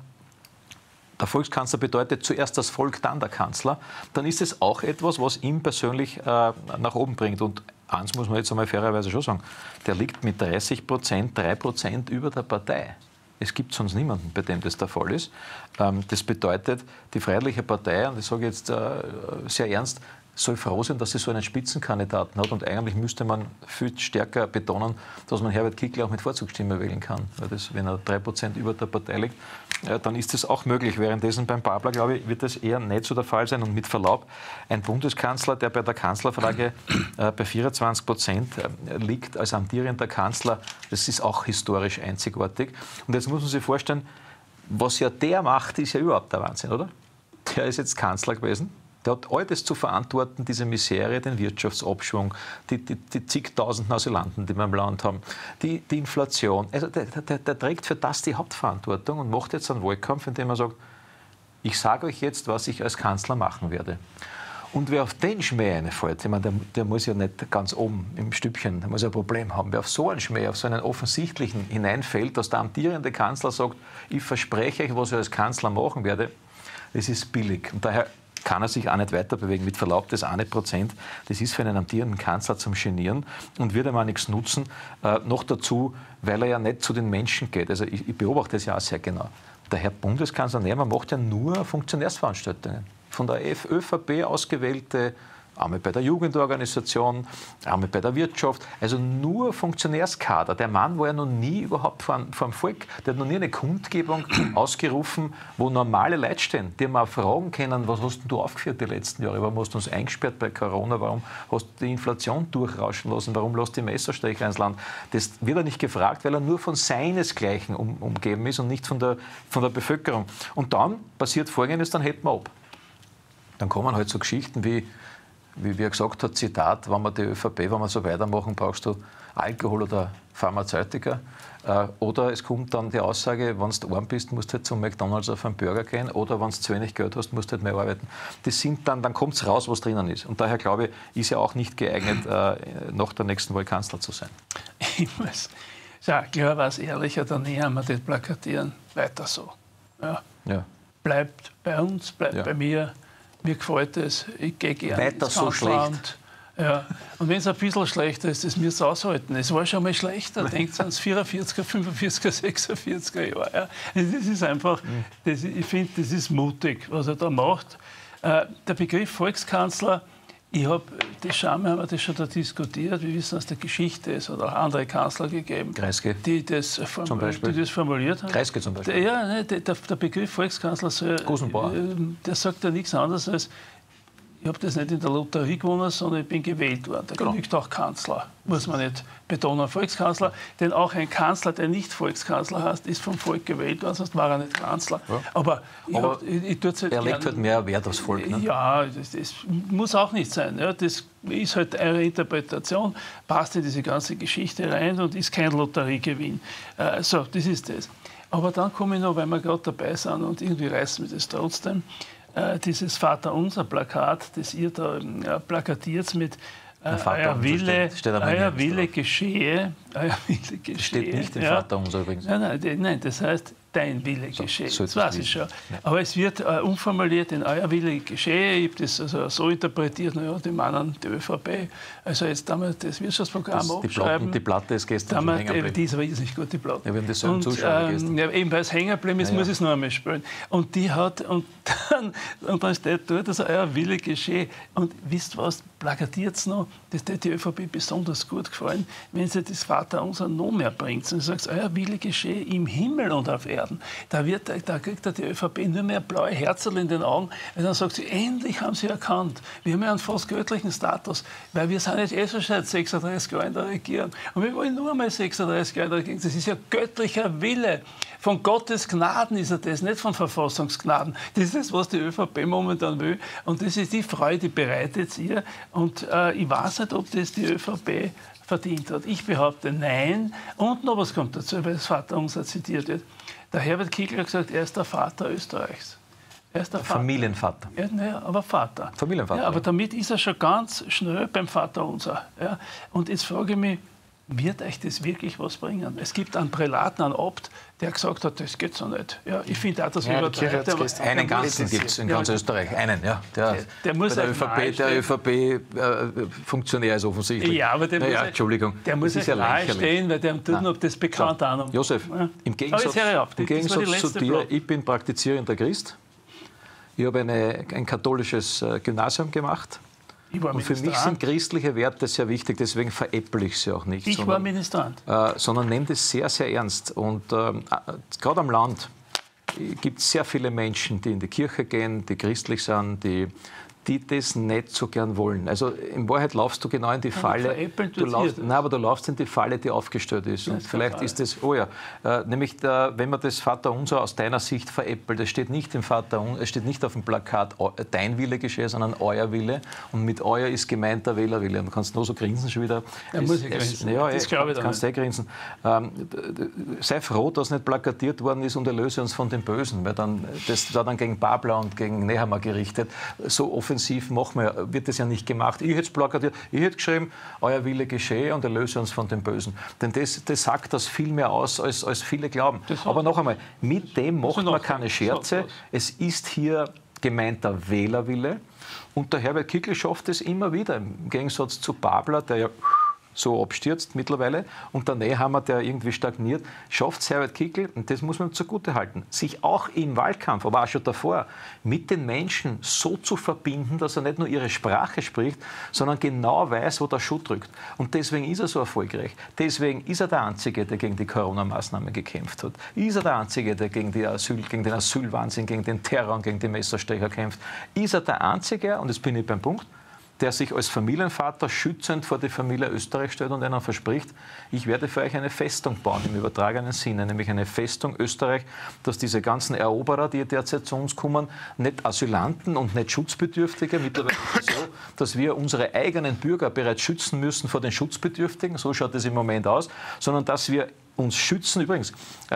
der Volkskanzler bedeutet zuerst das Volk, dann der Kanzler, dann ist es auch etwas, was ihn persönlich nach oben bringt. Und eins muss man jetzt einmal fairerweise schon sagen, der liegt mit 30%, 3% über der Partei. Es gibt sonst niemanden, bei dem das der Fall ist. Das bedeutet, die Freiheitliche Partei, und das sage ich jetzt sehr ernst, soll froh sein, dass sie so einen Spitzenkandidaten hat. Und eigentlich müsste man viel stärker betonen, dass man Herbert Kickl auch mit Vorzugsstimme wählen kann. Weil das, wenn er 3% über der Partei liegt, dann ist das auch möglich. Währenddessen beim Babler, glaube ich, wird das eher nicht so der Fall sein. Und mit Verlaub, ein Bundeskanzler, der bei der Kanzlerfrage bei 24% liegt als amtierender Kanzler, das ist auch historisch einzigartig. Und jetzt muss man sich vorstellen, was ja der macht, ist ja überhaupt der Wahnsinn, oder? Der ist jetzt Kanzler gewesen. Der hat all das zu verantworten, diese Misere, den Wirtschaftsabschwung, die zigtausenden Asylanten, die wir im Land haben, die Inflation. Also der trägt für das die Hauptverantwortung und macht jetzt einen Wahlkampf, in dem er sagt, ich sage euch jetzt, was ich als Kanzler machen werde. Und wer auf den Schmäh reinfällt, ich meine, der muss ja nicht ganz oben im Stübchen, der muss ja ein Problem haben. Wer auf so einen Schmäh, auf so einen offensichtlichen hineinfällt, dass der amtierende Kanzler sagt, ich verspreche euch, was ich als Kanzler machen werde, das ist billig. Und daher kann er sich auch nicht weiter bewegen. Mit Verlaub, das 1%, das ist für einen amtierenden Kanzler zum Genieren und wird einmal nichts nutzen. Noch dazu, weil er ja nicht zu den Menschen geht. Also ich beobachte das ja auch sehr genau. Der Herr Bundeskanzler Nehammer macht ja nur Funktionärsveranstaltungen. Von der ÖVP ausgewählte, einmal bei der Jugendorganisation, einmal bei der Wirtschaft, also nur Funktionärskader. Der Mann war ja noch nie überhaupt vor dem Volk, der hat noch nie eine Kundgebung ausgerufen, wo normale Leute stehen, die mal fragen können, was hast denn du aufgeführt die letzten Jahre, warum hast du uns eingesperrt bei Corona, warum hast du die Inflation durchrauschen lassen, warum lässt du die Messerstecher ins Land. Das wird er nicht gefragt, weil er nur von seinesgleichen umgeben ist und nicht von der Bevölkerung. Und dann passiert Folgendes, dann hätten wir ab. Dann kommen halt so Geschichten wie er gesagt hat, Zitat, wenn wir die ÖVP, wenn wir so weitermachen, brauchst du Alkohol oder Pharmazeutika. Oder es kommt dann die Aussage, wenn du arm bist, musst du halt zum McDonald's auf einen Burger gehen. Oder wenn du zu wenig Geld hast, musst du halt mehr arbeiten. Das sind dann kommt es raus, was drinnen ist. Und daher glaube ich, ist er auch nicht geeignet, nach der nächsten Wahl Kanzler zu sein. Ich muss sagen, klar war es ehrlicher, der Nehammer das plakatieren. Weiter so. Ja. Ja. Bleibt bei uns, bleibt bei mir. Mir gefällt es, ich gehe gerne weiter ins so schlecht. Ja. Und wenn es ein bisschen schlechter ist, das müsst ihr aushalten. Es war schon mal schlechter. Denkt ans 44er, 45er, 46er Jahre. Ja. Das ist einfach, ich finde, das ist mutig, was er da macht. Der Begriff Volkskanzler, haben wir das schon da diskutiert. Wir wissen aus der Geschichte, es hat auch andere Kanzler gegeben, Kreisky, die das formuliert haben. Kreisky zum Beispiel. Der Begriff Volkskanzler der sagt ja nichts anderes als, ich habe das nicht in der Lotterie gewonnen, sondern ich bin gewählt worden. Da genügt auch Kanzler, muss man nicht betonen, Volkskanzler. Denn auch ein Kanzler, der nicht Volkskanzler heißt, ist vom Volk gewählt worden, sonst war er nicht Kanzler. Ja. Aber ich tue es halt er legt halt mehr Wert aufs Volk. Ne? Ja, das muss auch nicht sein. Ja. Das ist halt eure Interpretation, passt in diese ganze Geschichte rein und ist kein Lotteriegewinn. So, das ist das. Aber dann komme ich noch, weil wir gerade dabei sind und irgendwie reißen wir das trotzdem, dieses Vaterunser-Plakat, das ihr da plakatiert mit euer Wille geschehe. Steht nicht im Vaterunser übrigens. Nein, das heißt, dein Wille geschehe. So das weiß ich schon. Aber es wird umformuliert in euer Wille geschehe. Ich habe das also so interpretiert, naja, die meinen die ÖVP. Also jetzt damals das Wirtschaftsprogramm abschreiben. Die Platte ist gestern schon hängen geblieben. Die ist riesig gut, die Platte. Ja, wir haben dieselben Zuschauer gestern. Ja, eben weil es hängen geblieben ist, muss ich es noch einmal spielen. Und die hat, und dann steht dort, dass euer Wille geschehe. Und wisst was, plakatiert es noch, das hat die ÖVP besonders gut gefallen, wenn sie das Vaterunser noch mehr bringt. Und sagt, euer Wille geschehe im Himmel und auf Erden. Da kriegt die ÖVP nur mehr blaue Herzl in den Augen. Und dann sagt sie, endlich haben sie erkannt, wir haben ja einen fast göttlichen Status, weil wir sind jetzt schon seit 36 Jahren in der Regierung. Und wir wollen nur einmal 36 Jahre in der Regierung. Das ist ja göttlicher Wille. Von Gottes Gnaden ist er das, nicht von Verfassungsgnaden. Das ist das, was die ÖVP momentan will. Und das ist die Freude, die bereitet ihr. Und ich weiß nicht, ob das die ÖVP verdient hat. Ich behaupte, nein. Und noch was kommt dazu, weil das Vaterunser zitiert wird. Der Herbert Kickl hat gesagt, er ist der Vater Österreichs. Er ist der Vater. Familienvater. Ja, naja, aber Vater. Familienvater. Ja, aber damit ist er schon ganz schnell beim Vaterunser. Ja. Und jetzt frage ich mich, wird euch das wirklich was bringen? Es gibt einen Prälaten, einen Abt, der gesagt hat, das geht so nicht. Ja, ich finde auch, dass wir übertreiben. Einen ganzen gibt es in ganz Österreich. Einen, ja. Der muss der ÖVP-Funktionär ist offensichtlich. Ja, aber der muss Entschuldigung. Der muss ja stehen, weil der tut noch das bekannt an. Josef, im Gegensatz zu dir, ich bin praktizierender Christ. Ich habe ein katholisches Gymnasium gemacht. Und für mich sind christliche Werte sehr wichtig, deswegen veräpple ich sie auch nicht. Ich war Ministrant. Sondern nehme das sehr, sehr ernst. Und gerade am Land gibt es sehr viele Menschen, die in die Kirche gehen, die christlich sind, die das nicht so gern wollen. Also in Wahrheit laufst du genau in die Falle. Aber du laufst in die Falle, die aufgestellt ist. Und vielleicht ist das, nämlich wenn man das Vaterunser aus deiner Sicht veräppelt, es steht nicht im Vaterunser, es steht nicht auf dem Plakat dein Wille geschehe, sondern euer Wille. Und mit euer ist gemeint der Wählerwille. Und du kannst nur so grinsen schon wieder. Muss ich grinsen. Das glaube ich kannst du grinsen. Sei froh, dass nicht plakatiert worden ist und erlöse uns von dem Bösen, weil das war dann gegen Babler und gegen Nehammer gerichtet. So offensiv wird das ja nicht gemacht. Ich hätte es plakatiert, ich hätte geschrieben, euer Wille geschehe und erlöse uns von dem Bösen. Denn das sagt das viel mehr aus, als viele glauben. Aber noch einmal, mit dem macht man keine Scherze. Es ist hier gemeint der Wählerwille. Und der Herbert Kickl schafft es immer wieder, im Gegensatz zu Babler, der ja so abstürzt mittlerweile, und der Nehammer, der irgendwie stagniert, schafft es Herbert Kickl, und das muss man zugute halten, sich auch im Wahlkampf, aber auch schon davor, mit den Menschen so zu verbinden, dass er nicht nur ihre Sprache spricht, sondern genau weiß, wo der Schuh drückt. Und deswegen ist er so erfolgreich. Deswegen ist er der Einzige, der gegen die Corona-Maßnahmen gekämpft hat. Ist er der Einzige, der gegen den Asylwahnsinn, gegen den Terror und gegen die Messerstecher kämpft. Ist er der Einzige, und jetzt bin ich beim Punkt, der sich als Familienvater schützend vor die Familie Österreich stellt und ihnen verspricht, ich werde für euch eine Festung bauen, im übertragenen Sinne, nämlich eine Festung Österreich, dass diese ganzen Eroberer, die derzeit zu uns kommen, nicht Asylanten und nicht Schutzbedürftige, mittlerweile ist es so, dass wir unsere eigenen Bürger bereits schützen müssen vor den Schutzbedürftigen, so schaut es im Moment aus, sondern dass wir uns schützen, übrigens,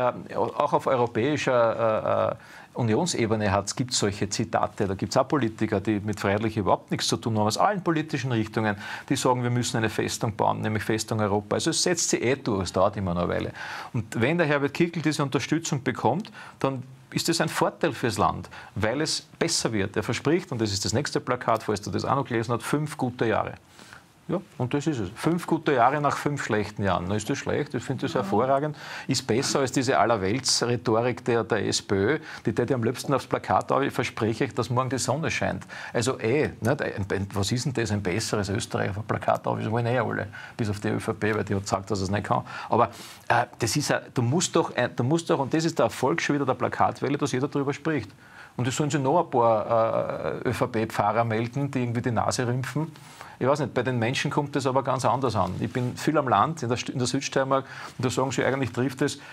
auch auf europäischer Unionsebene gibt es solche Zitate. Da gibt es auch Politiker, die mit Freiheitlich überhaupt nichts zu tun haben, aus allen politischen Richtungen, die sagen, wir müssen eine Festung bauen, nämlich Festung Europa. Also es setzt sich durch, es dauert immer noch eine Weile. Und wenn der Herbert Kickl diese Unterstützung bekommt, dann ist das ein Vorteil fürs Land, weil es besser wird. Er verspricht, und das ist das nächste Plakat, falls du das auch noch gelesen hast, 5 gute Jahre. Ja, und das ist es. 5 gute Jahre nach 5 schlechten Jahren. Na, ist das schlecht? Ich finde das hervorragend. Ist besser als diese Allerwelts-Rhetorik der SPÖ, die am liebsten aufs Plakat habe, ich verspreche euch, dass morgen die Sonne scheint. Also nicht, was ist denn das, ein besseres Österreich auf ein Plakat auf? Das wollen alle, bis auf die ÖVP, weil die hat gesagt, dass es nicht kann. Aber das ist du musst doch, und das ist der Erfolg schon wieder der Plakatwelle, dass jeder darüber spricht. Und es sollen sich noch ein paar ÖVP-Pfarrer melden, die irgendwie die Nase rümpfen. Ich weiß nicht, bei den Menschen kommt das aber ganz anders an. Ich bin viel am Land, in der Südsteiermark, und da sagen sie, eigentlich trifft es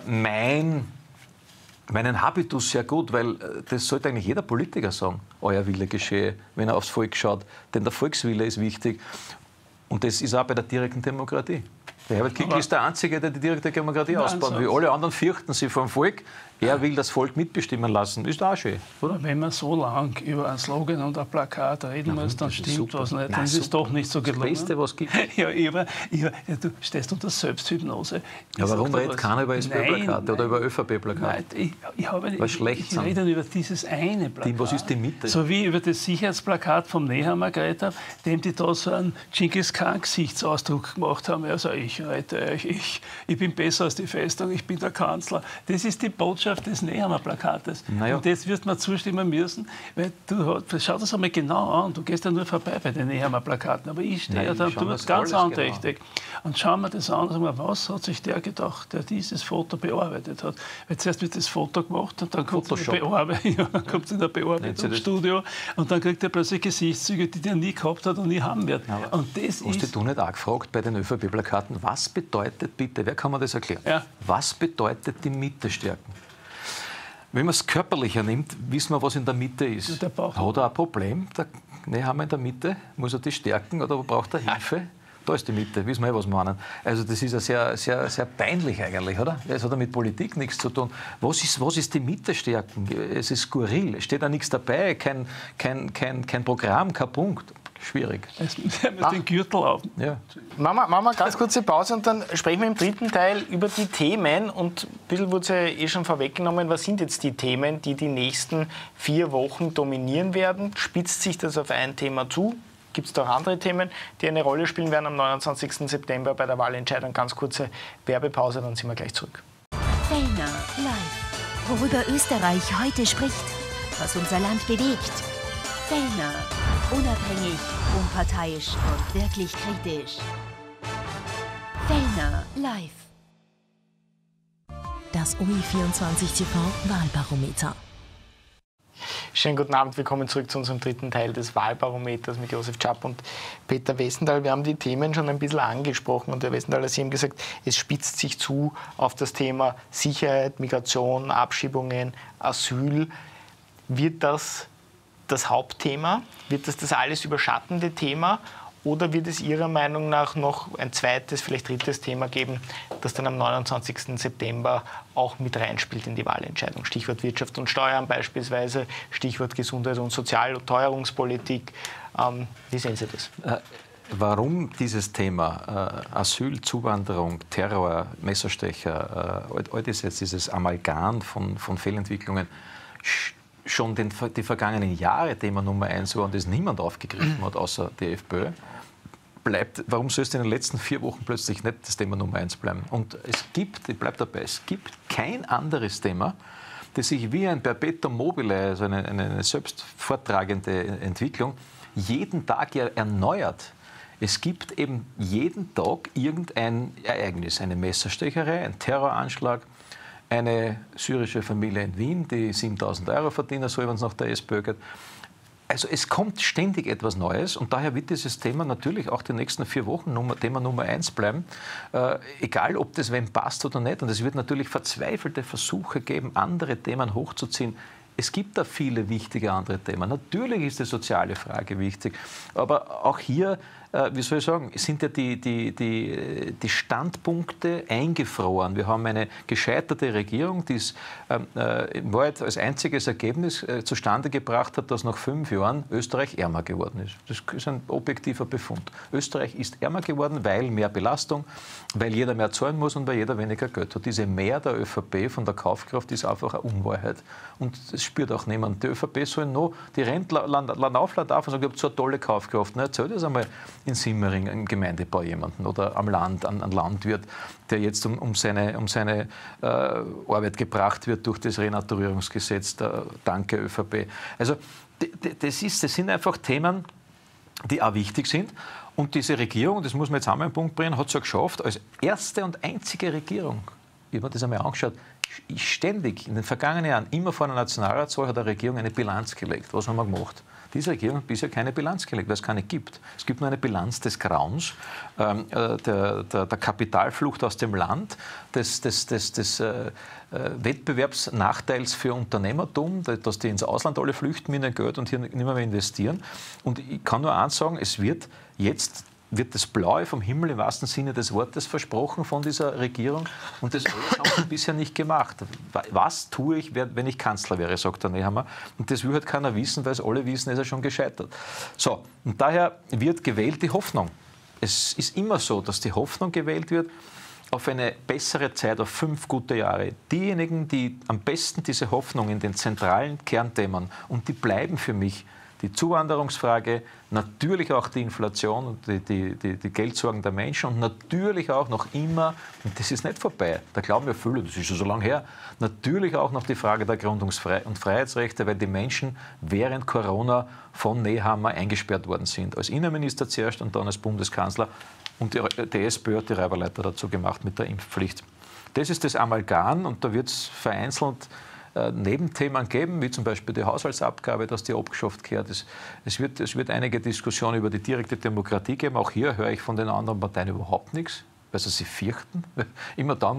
meinen Habitus sehr gut, weil das sollte eigentlich jeder Politiker sagen, euer Wille geschehe, wenn er aufs Volk schaut. Denn der Volkswille ist wichtig. Und das ist auch bei der direkten Demokratie. Der Herbert Kickl ist der Einzige, der die direkte Demokratie ausbauen will. Alle anderen fürchten sich vom Volk. Er will das Volk mitbestimmen lassen. Ist auch schön, oder? Wenn man so lang über ein Slogan und ein Plakat reden muss, dann stimmt super. Was nicht. Dann ist es doch nicht so gelungen. Das Beste, was es gibt. Du stehst unter Selbsthypnose. Ja, warum redet keiner über SPÖ-Plakate oder über ÖVP-Plakate? Ich rede über dieses eine Plakat. Was ist die Mitte? So wie über das Sicherheitsplakat vom Nehammer geredet habe, dem die da so einen Genghis Khan-Gesichtsausdruck gemacht haben. Also ich rette euch, ich bin besser als die Festung, ich bin der Kanzler. Das ist die Botschaft des Nehammer-Plakates. Naja. Und jetzt wirst du mir zustimmen müssen, weil schau das einmal genau an, du gehst ja nur vorbei bei den Nehammer-Plakaten, aber ich stehe da, du wirst ganz andächtig. Genau. Und schauen wir das an und sagen wir, was hat sich der gedacht, der dieses Foto bearbeitet hat? Weil zuerst wird das Foto gemacht und dann kommt es in der Bearbeitungsstudio und dann kriegt er plötzlich Gesichtszüge, die der nie gehabt hat und nie haben wird. Ja, und das hast du nicht auch gefragt bei den ÖVP-Plakaten, was bedeutet bitte, wer kann mir das erklären? Ja. Was bedeutet die Mitte stärken? Wenn man es körperlicher nimmt, wissen wir, was in der Mitte ist. Hat er ein Problem? Haben wir in der Mitte? Muss er das stärken oder braucht er Hilfe? Da ist die Mitte, wissen wir was meinen. Also das ist ja sehr, sehr, sehr peinlich eigentlich, oder? Das hat ja mit Politik nichts zu tun. Was ist die Mitte stärken? Es ist skurril, es steht da nichts dabei, kein Programm, kein Punkt. Schwierig. Den Gürtel auf. Ja. Machen wir ganz kurze Pause und dann sprechen wir im dritten Teil über die Themen. Und ein bisschen wurde es ja eh schon vorweggenommen. Was sind jetzt die Themen, die die nächsten 4 Wochen dominieren werden? Spitzt sich das auf ein Thema zu? Gibt es da auch andere Themen, die eine Rolle spielen werden am 29. September bei der Wahlentscheidung? Ganz kurze Werbepause, dann sind wir gleich zurück. Fellner live. Worüber Österreich heute spricht. Was unser Land bewegt. Fellner. Unabhängig, unparteiisch und wirklich kritisch. Fellner live. Das OI24 TV Wahlbarometer. Schönen guten Abend, willkommen zurück zu unserem dritten Teil des Wahlbarometers mit Josef Schapp und Peter Westendal. Wir haben die Themen schon ein bisschen angesprochen und Herr Westendal, Sie haben gesagt, es spitzt sich zu auf das Thema Sicherheit, Migration, Abschiebungen, Asyl. Wird das Hauptthema? Wird das alles überschattende Thema? Oder wird es Ihrer Meinung nach noch ein zweites, vielleicht drittes Thema geben, das dann am 29. September auch mit reinspielt in die Wahlentscheidung? Stichwort Wirtschaft und Steuern beispielsweise, Stichwort Gesundheit und Sozial- und Teuerungspolitik. Wie sehen Sie das? Warum dieses Thema Asyl, Zuwanderung, Terror, Messerstecher, all dieses Amalgam von Fehlentwicklungen schon die vergangenen Jahre Thema Nummer 1 war und das niemand aufgegriffen hat, außer die FPÖ, warum soll es in den letzten 4 Wochen plötzlich nicht das Thema Nummer 1 bleiben? Und ich bleibe dabei, es gibt kein anderes Thema, das sich wie ein Perpetuum mobile, also eine selbst forttragende Entwicklung, jeden Tag erneuert. Es gibt eben jeden Tag irgendein Ereignis, eine Messerstecherei, ein Terroranschlag, eine syrische Familie in Wien, die 7.000 € verdienen soll, wenn es nach der SPÖ geht. Also es kommt ständig etwas Neues und daher wird dieses Thema natürlich auch die nächsten 4 Wochen Thema Nummer 1 bleiben, egal ob das wem passt oder nicht. Und es wird natürlich verzweifelte Versuche geben, andere Themen hochzuziehen. Es gibt da viele wichtige andere Themen. Natürlich ist die soziale Frage wichtig, aber auch hier, wie soll ich sagen, sind ja die Standpunkte eingefroren. Wir haben eine gescheiterte Regierung, die es in Wahrheit als einziges Ergebnis zustande gebracht hat, dass nach 5 Jahren Österreich ärmer geworden ist. Das ist ein objektiver Befund. Österreich ist ärmer geworden, weil mehr Belastung, weil jeder mehr zahlen muss und weil jeder weniger Geld hat. Diese Mehr der ÖVP von der Kaufkraft ist einfach eine Unwahrheit. Und das spürt auch niemand. Die ÖVP sollen noch, die Rentler Land auf und sagen, ihr habt so eine tolle Kaufkraft. Na, erzähl das einmal in Simmering im Gemeindebau jemanden oder am Land, ein Landwirt, der jetzt um seine Arbeit gebracht wird durch das Renaturierungsgesetz. Danke ÖVP. Also das sind einfach Themen, die auch wichtig sind. Und diese Regierung, das muss man jetzt einmal einen Punkt bringen, hat es ja geschafft, als erste und einzige Regierung, ich habe mir das einmal angeschaut, ständig in den vergangenen Jahren, immer vor einer Nationalratswahl, hat eine Regierung eine Bilanz gelegt. Was haben wir gemacht? Diese Regierung hat bisher keine Bilanz gelegt, weil es keine gibt. Es gibt nur eine Bilanz des Grauens, der Kapitalflucht aus dem Land, des Wettbewerbsnachteils für Unternehmertum, dass die ins Ausland alle flüchten mit ihrem Geld und hier nicht mehr investieren. Und ich kann nur eins sagen, es wird jetzt wird das Blaue vom Himmel im wahrsten Sinne des Wortes versprochen von dieser Regierung. Und das alles haben sie bisher nicht gemacht. Was tue ich, wenn ich Kanzler wäre, sagt der Nehammer. Und das will halt keiner wissen, weil es alle wissen, ist er schon gescheitert. So, und daher wird gewählt die Hoffnung. Es ist immer so, dass die Hoffnung gewählt wird auf eine bessere Zeit, auf 5 gute Jahre. Diejenigen, die am besten diese Hoffnung in den zentralen Kernthemen, und die bleiben für mich die Zuwanderungsfrage, natürlich auch die Inflation und die Geldsorgen der Menschen und natürlich auch noch immer, und das ist nicht vorbei, da glauben ja viele, das ist schon so lange her, natürlich auch noch die Frage der Grund- und Freiheitsrechte, weil die Menschen während Corona von Nehammer eingesperrt worden sind. Als Innenminister zuerst und dann als Bundeskanzler. Und die SPÖ hat die Reiberleiter dazu gemacht mit der Impfpflicht. Das ist das Amalgam und da wird es vereinzelt Nebenthemen geben, wie zum Beispiel die Haushaltsabgabe, dass die abgeschafft gehört. Es wird einige Diskussionen über die direkte Demokratie geben. Auch hier höre ich von den anderen Parteien überhaupt nichts, weil sie sich fürchten. Immer dann,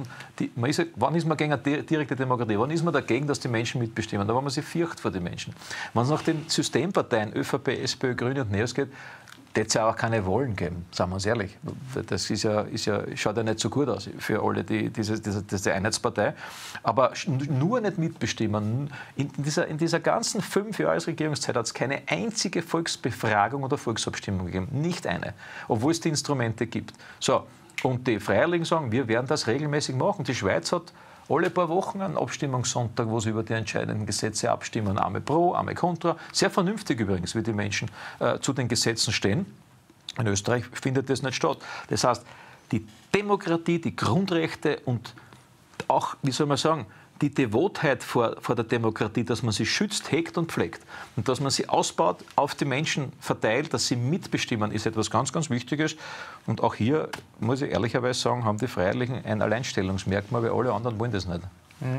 wann ist man gegen eine direkte Demokratie? Wann ist man dagegen, dass die Menschen mitbestimmen? Da, wenn man sich fürchtet vor den Menschen. Wenn es nach den Systemparteien ÖVP, SPÖ, Grüne und NEOS geht, wird es ja auch keine Wollen geben, sagen wir uns ehrlich. Das schaut ja nicht so gut aus für alle, diese Einheitspartei. Aber nur nicht mitbestimmen. In dieser ganzen 5-Jahres-Regierungszeit hat es keine einzige Volksbefragung oder Volksabstimmung gegeben. Nicht eine. Obwohl es die Instrumente gibt. So, und die Freiheitlichen sagen, wir werden das regelmäßig machen. Die Schweiz hat alle paar Wochen einen Abstimmungssonntag, wo sie über die entscheidenden Gesetze abstimmen. Arme pro, Arme contra. Sehr vernünftig übrigens, wie die Menschen zu den Gesetzen stehen. In Österreich findet das nicht statt. Das heißt, die Demokratie, die Grundrechte und auch, wie soll man sagen, die Devotheit vor der Demokratie, dass man sie schützt, hegt und pflegt und dass man sie ausbaut, auf die Menschen verteilt, dass sie mitbestimmen, ist etwas ganz, ganz Wichtiges. Und auch hier, muss ich ehrlicherweise sagen, haben die Freiheitlichen ein Alleinstellungsmerkmal, weil alle anderen wollen das nicht. Mhm.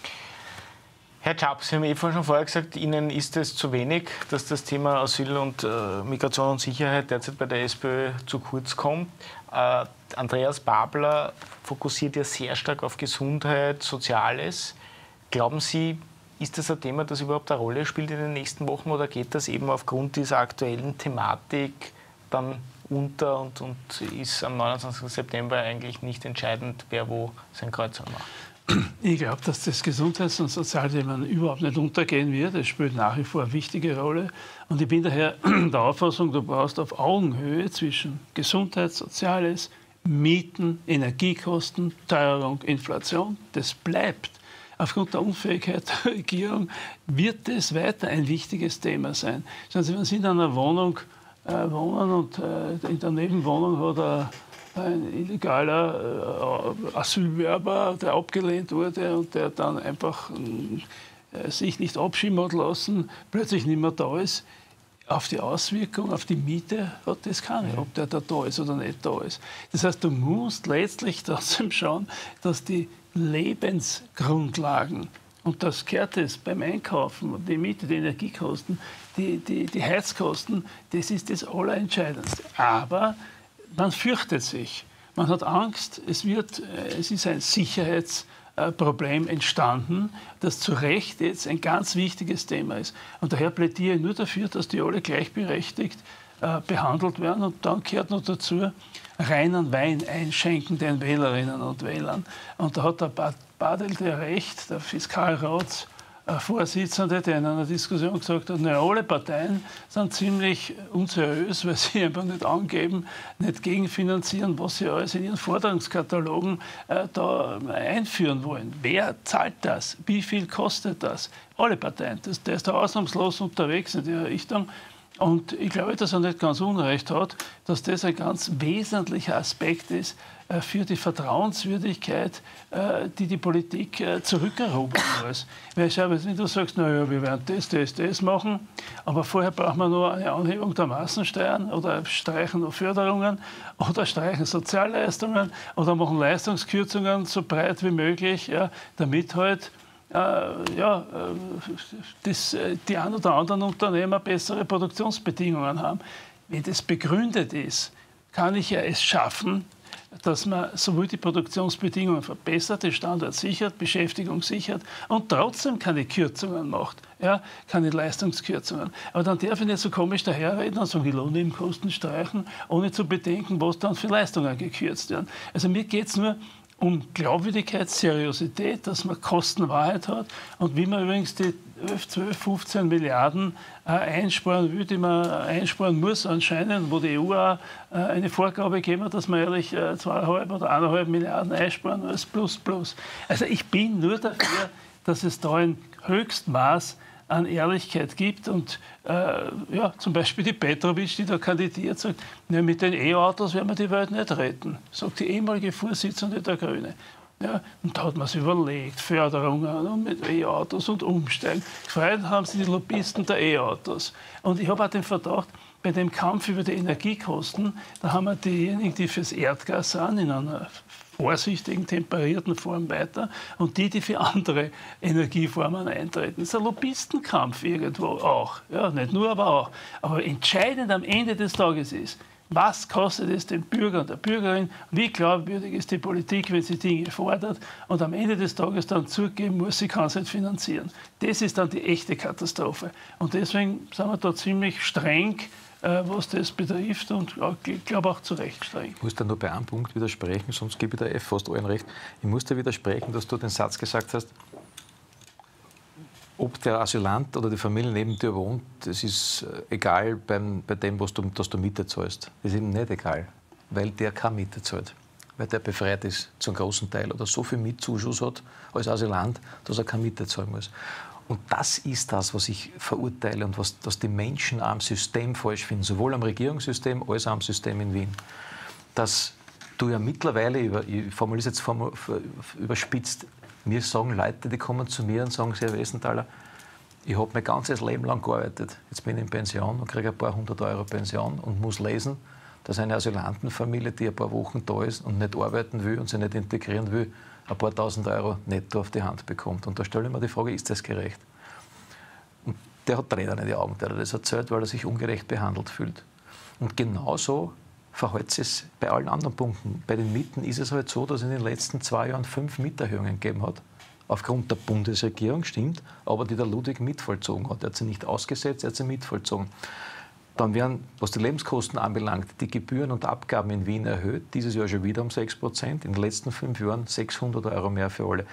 Herr Tschapp, Sie haben schon vorher gesagt, Ihnen ist es zu wenig, dass das Thema Asyl und Migration und Sicherheit derzeit bei der SPÖ zu kurz kommt. Andreas Babler fokussiert ja sehr stark auf Gesundheit, Soziales. Glauben Sie, ist das ein Thema, das überhaupt eine Rolle spielt in den nächsten Wochen oder geht das eben aufgrund dieser aktuellen Thematik dann unter und ist am 29. September eigentlich nicht entscheidend, wer wo sein Kreuz macht? Ich glaube, dass das Gesundheits- und Sozialthema überhaupt nicht untergehen wird. Es spielt nach wie vor eine wichtige Rolle. Und ich bin daher der Auffassung, du brauchst auf Augenhöhe zwischen Gesundheit, Soziales, Mieten, Energiekosten, Teuerung, Inflation. Das bleibt. Aufgrund der Unfähigkeit der Regierung wird das weiter ein wichtiges Thema sein. Schauen Sie, wenn Sie in einer Wohnung wohnen und in der Nebenwohnung hat ein illegaler Asylwerber, der abgelehnt wurde und der dann einfach sich nicht abschieben hat lassen, plötzlich nicht mehr da ist. Auf die Auswirkung, auf die Miete hat das keine, ob der da ist oder nicht da ist. Das heißt, du musst letztlich trotzdem schauen, dass die Lebensgrundlagen, und das gehört es beim Einkaufen, die Miete, die Energiekosten, die Heizkosten, das ist das Allerentscheidendste. Aber man fürchtet sich, man hat Angst, es ist ein Sicherheitsproblem entstanden, das zu Recht jetzt ein ganz wichtiges Thema ist. Und daher plädiere ich nur dafür, dass die alle gleichberechtigt behandelt werden. Und dann gehört noch dazu, reinen Wein einschenken den Wählerinnen und Wählern. Und da hat der Badel der Recht, der Fiskalratsvorsitzende, der in einer Diskussion gesagt hat, alle Parteien sind ziemlich unseriös, weil sie einfach nicht angeben, nicht gegenfinanzieren, was sie alles in ihren Forderungskatalogen da einführen wollen. Wer zahlt das? Wie viel kostet das? Alle Parteien. Der ist da ausnahmslos unterwegs in die Richtung. Und ich glaube, dass er nicht ganz Unrecht hat, dass das ein ganz wesentlicher Aspekt ist für die Vertrauenswürdigkeit, die die Politik zurückerobern muss. Weil schau, wenn du sagst, naja, wir werden das machen, aber vorher brauchen wir nur eine Anhebung der Massensteuern oder streichen noch Förderungen oder streichen Sozialleistungen oder machen Leistungskürzungen so breit wie möglich, ja, damit halt die ein oder anderen Unternehmer bessere Produktionsbedingungen haben. Wenn das begründet ist, kann ich ja es schaffen, dass man sowohl die Produktionsbedingungen verbessert, den Standort sichert, Beschäftigung sichert und trotzdem keine Kürzungen macht. ja, keine Leistungskürzungen. Aber dann darf ich nicht so komisch daherreden und sagen, die Lohnnebenkosten streichen, ohne zu bedenken, was dann für Leistungen gekürzt werden. Also mir geht es nur um Glaubwürdigkeit, Seriosität, dass man Kostenwahrheit hat und wie man übrigens die 11, 12, 15 Milliarden einsparen will, die man einsparen muss anscheinend, wo die EU auch eine Vorgabe gegeben hat, dass man ehrlich 2,5 oder 1,5 Milliarden einsparen als Plus. Also ich bin nur dafür, dass es da ein Höchstmaß an Ehrlichkeit gibt und ja, zum Beispiel die Petrovic, die da kandidiert, sagt, ja, mit den E-Autos werden wir die Welt nicht retten, sagt die ehemalige Vorsitzende der Grünen. Ja, und da hat man sich überlegt, Förderungen und mit E-Autos und Umsteigen. Gefreut haben sich die Lobbyisten der E-Autos. Und ich habe auch den Verdacht, bei dem Kampf über die Energiekosten, da haben wir diejenigen, die fürs Erdgas sind, in einer vorsichtigen, temperierten Form weiter und die für andere Energieformen eintreten. Das ist ein Lobbyistenkampf irgendwo auch. Ja, nicht nur, aber auch. Aber entscheidend am Ende des Tages ist, was kostet es den Bürger und der Bürgerin? Wie glaubwürdig ist die Politik, wenn sie Dinge fordert und am Ende des Tages dann zugeben muss, sie kann es nicht finanzieren? Das ist dann die echte Katastrophe. Und deswegen sind wir da ziemlich streng, was das betrifft und ich glaube auch zu Recht streng. Ich muss da nur bei einem Punkt widersprechen, sonst gebe ich der fast allen recht. Ich muss dir widersprechen, dass du den Satz gesagt hast, ob der Asylant oder die Familie neben dir wohnt, das ist egal bei dem, dass du Miete zahlst. Das ist ihm nicht egal, weil der keine Miete zahlt. Weil der befreit ist zum großen Teil oder so viel Mietzuschuss hat als Asylant, dass er keine Miete zahlen muss. Und das ist das, was ich verurteile und was die Menschen am System falsch finden, sowohl am Regierungssystem als auch am System in Wien. Dass du ja mittlerweile, ich formuliere es jetzt überspitzt, mir sagen Leute, die kommen zu mir und sagen, Herr Wesenthaler, ich habe mein ganzes Leben lang gearbeitet, jetzt bin ich in Pension und kriege ein paar 100 Euro Pension und muss lesen, dass eine Asylantenfamilie, die ein paar Wochen da ist und nicht arbeiten will und sich nicht integrieren will, ein paar 1000 Euro netto auf die Hand bekommt. Und da stelle ich mir die Frage, ist das gerecht? Und der hat Tränen in die Augen, der das erzählt, weil er sich ungerecht behandelt fühlt. Und genauso verhält es bei allen anderen Punkten. Bei den Mieten ist es halt so, dass es in den letzten 2 Jahren 5 Mieterhöhungen gegeben hat. Aufgrund der Bundesregierung, stimmt, aber die der Ludwig mitvollzogen hat. Er hat sie nicht ausgesetzt, er hat sie mitvollzogen. Dann werden, was die Lebenskosten anbelangt, die Gebühren und Abgaben in Wien erhöht. Dieses Jahr schon wieder um 6%. In den letzten 5 Jahren 600 Euro mehr für alle.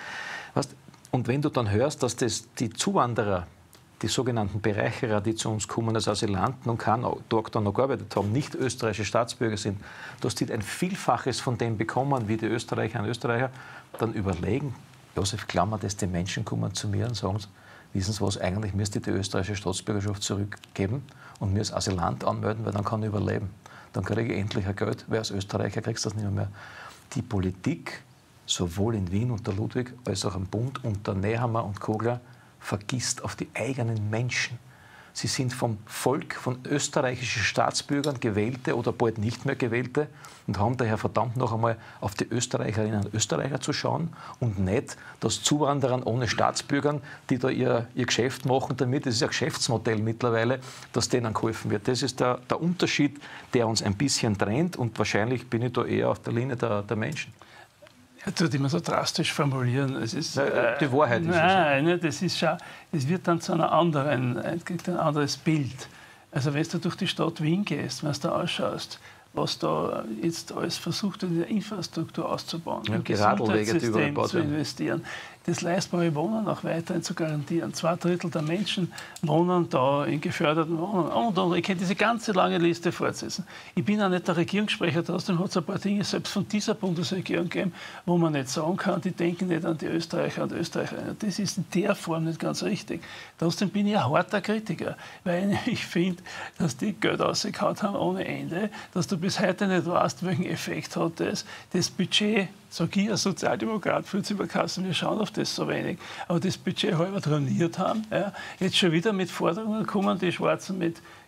Und wenn du dann hörst, dass die Zuwanderer, die sogenannten Bereicherer, die zu uns kommen als Asylanten und keinen Tag dann noch gearbeitet haben, nicht österreichische Staatsbürger sind, dass die ein Vielfaches von dem bekommen, wie die Österreicher und Österreicher, dann überlegen, Josef Klammer, dass die Menschen kommen zu mir und sagen, wissen Sie was, eigentlich müsste ich die österreichische Staatsbürgerschaft zurückgeben und mir als Asylant anmelden, weil dann kann ich überleben. Dann kriege ich endlich ein Geld, weil als Österreicher kriegst du das nicht mehr. Die Politik, sowohl in Wien unter Ludwig, als auch am Bund unter Nehammer und Kogler, vergisst auf die eigenen Menschen. Sie sind vom Volk, von österreichischen Staatsbürgern gewählte oder bald nicht mehr gewählte und haben daher verdammt noch einmal auf die Österreicherinnen und Österreicher zu schauen und nicht das Zuwanderern ohne Staatsbürgern, die da ihr Geschäft machen damit. Das ist ein Geschäftsmodell mittlerweile, dass denen geholfen wird. Das ist der Unterschied, der uns ein bisschen trennt und wahrscheinlich bin ich da eher auf der Linie der Menschen. Er tut immer so drastisch formulieren. Es ist, die Wahrheit ist nein, das ist schon, das wird dann zu einer anderen, kriegt ein anderes Bild. Also wenn du durch die Stadt Wien gehst, wenn du da ausschaust, was da jetzt alles versucht wird, in der Infrastruktur auszubauen, im Gesundheitssystem zu investieren, das leistbare Wohnen auch weiterhin zu garantieren. 2/3 der Menschen wohnen da in geförderten Wohnungen. Und ich kann diese ganze lange Liste fortsetzen. Ich bin auch nicht der Regierungssprecher, trotzdem hat es ein paar Dinge selbst von dieser Bundesregierung gegeben, wo man nicht sagen kann, die denken nicht an die Österreicher und Österreicherinnen. Das ist in der Form nicht ganz richtig. Trotzdem bin ich ein harter Kritiker, weil ich finde, dass die Geld rausgehauen haben ohne Ende, dass du bis heute nicht weißt, welchen Effekt hat das Budget. Sag ich, als Sozialdemokrat, fühlt sich über Kassen, wir schauen auf das so wenig. Aber das Budget halber trainiert haben, ja, jetzt schon wieder mit Forderungen kommen, die Schwarzen mit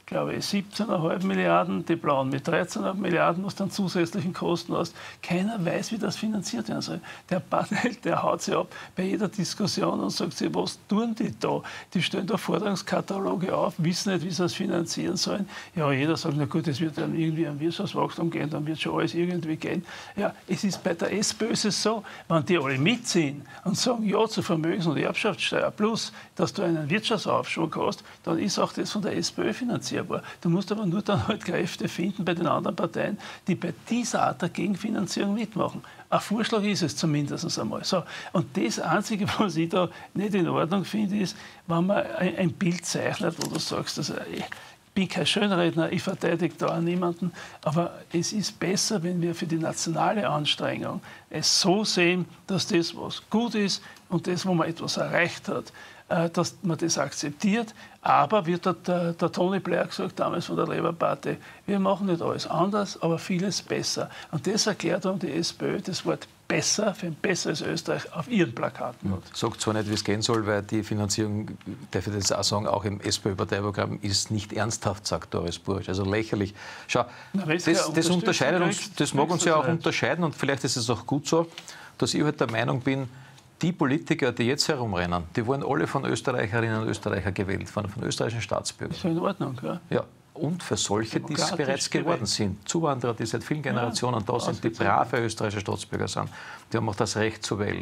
glaube ich, 17,5 Milliarden, die Blauen mit 13,5 Milliarden, was dann zusätzlichen Kosten hast. Keiner weiß, wie das finanziert werden soll. Der Panel, der haut sich ab bei jeder Diskussion und sagt sich, was tun die da? Die stellen da Forderungskataloge auf, wissen nicht, wie sie das finanzieren sollen. Ja, jeder sagt, na gut, es wird dann irgendwie am Wirtschaftswachstum gehen, dann wird schon alles irgendwie gehen. Ja, es ist bei der SPÖ so, wenn die alle mitziehen und sagen, ja zur Vermögens- und Erbschaftssteuer, plus, dass du einen Wirtschaftsaufschwung hast, dann ist auch das von der SPÖ finanziert. Du musst aber nur dann halt Kräfte finden bei den anderen Parteien, die bei dieser Art der Gegenfinanzierung mitmachen. Ein Vorschlag ist es zumindest einmal. So. Und das Einzige, was ich da nicht in Ordnung finde, ist, wenn man ein Bild zeichnet, wo du sagst, also, ich bin kein Schönredner, ich verteidige da auch niemanden, aber es ist besser, wenn wir für die nationale Anstrengung es so sehen, dass das, was gut ist und das, wo man etwas erreicht hat, dass man das akzeptiert. Aber, wird der Tony Blair gesagt, damals von der Labour Party, wir machen nicht alles anders, aber vieles besser. Und das erklärt um die SPÖ das Wort besser für ein besseres Österreich auf ihren Plakaten hat. Sagt zwar nicht, wie es gehen soll, weil die Finanzierung, darf ich das auch sagen, auch im SPÖ-Parteiprogramm ist nicht ernsthaft, sagt Doris Burch. Also lächerlich. Schau, das unterscheidet uns, das mag uns ja auch unterscheiden und vielleicht ist es auch gut so, dass ich halt der Meinung bin, die Politiker, die jetzt herumrennen, die wurden alle von Österreicherinnen und Österreichern gewählt, von österreichischen Staatsbürgern. Das ist in Ordnung, ja. Ja. Und für solche, die es bereits geworden sind. Zuwanderer, die seit vielen Generationen da sind, die brave österreichische Staatsbürger sind. Die haben auch das Recht zu wählen.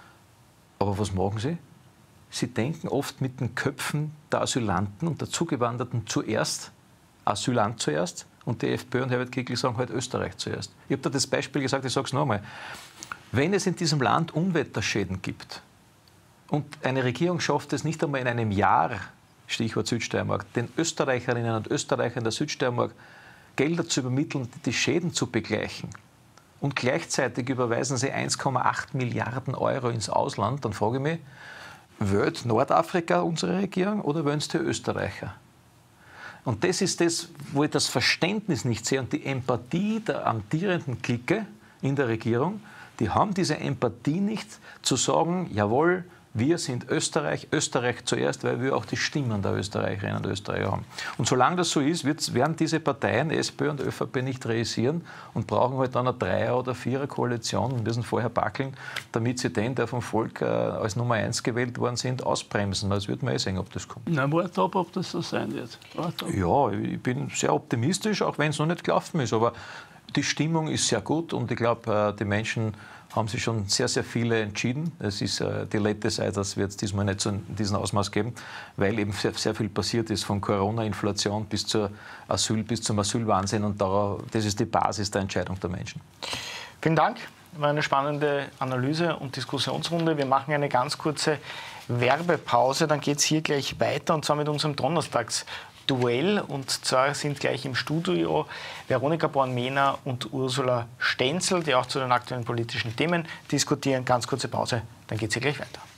Aber was machen sie? Sie denken oft mit den Köpfen der Asylanten und der Zugewanderten zuerst, Asylant zuerst, und die FPÖ und Herbert Kickl sagen halt Österreich zuerst. Ich habe da das Beispiel gesagt, ich sage es nochmal. Wenn es in diesem Land Unwetterschäden gibt und eine Regierung schafft es nicht einmal in einem Jahr, Stichwort Südsteiermark, den Österreicherinnen und Österreichern in der Südsteiermark Gelder zu übermitteln, die Schäden zu begleichen, und gleichzeitig überweisen sie 1,8 Milliarden Euro ins Ausland, dann frage ich mich, wählt Nordafrika unsere Regierung oder wählen es die Österreicher? Und das ist das, wo ich das Verständnis nicht sehe und die Empathie der amtierenden Clique in der Regierung. Die haben diese Empathie nicht, zu sagen, jawohl, wir sind Österreich, Österreich zuerst, weil wir auch die Stimmen der Österreicherinnen und Österreicher haben. Und solange das so ist, werden diese Parteien, SPÖ und ÖVP, nicht realisieren und brauchen halt dann eine 3er- oder 4er-Koalition und müssen vorher backeln, damit sie den, der vom Volk als Nummer 1 gewählt worden sind, ausbremsen. Das wird man sehen, ob das kommt. Na, warte ab, ob das so sein wird. Ja, ich bin sehr optimistisch, auch wenn es noch nicht gelaufen ist. Aber die Stimmung ist sehr gut und ich glaube, die Menschen haben sich schon sehr, sehr viele entschieden. Es ist die letzte Zeit, das wird es diesmal nicht so in diesem Ausmaß geben, weil eben sehr, sehr viel passiert ist, von Corona-Inflation bis zum Asylwahnsinn. Und das ist die Basis der Entscheidung der Menschen. Vielen Dank. War eine spannende Analyse und Diskussionsrunde. Wir machen eine ganz kurze Werbepause, dann geht es hier gleich weiter, und zwar mit unserem Donnerstagsduell. Und zwar sind gleich im Studio Veronika Born-Mehner und Ursula Stenzel, die auch zu den aktuellen politischen Themen diskutieren. Ganz kurze Pause, dann geht es hier gleich weiter.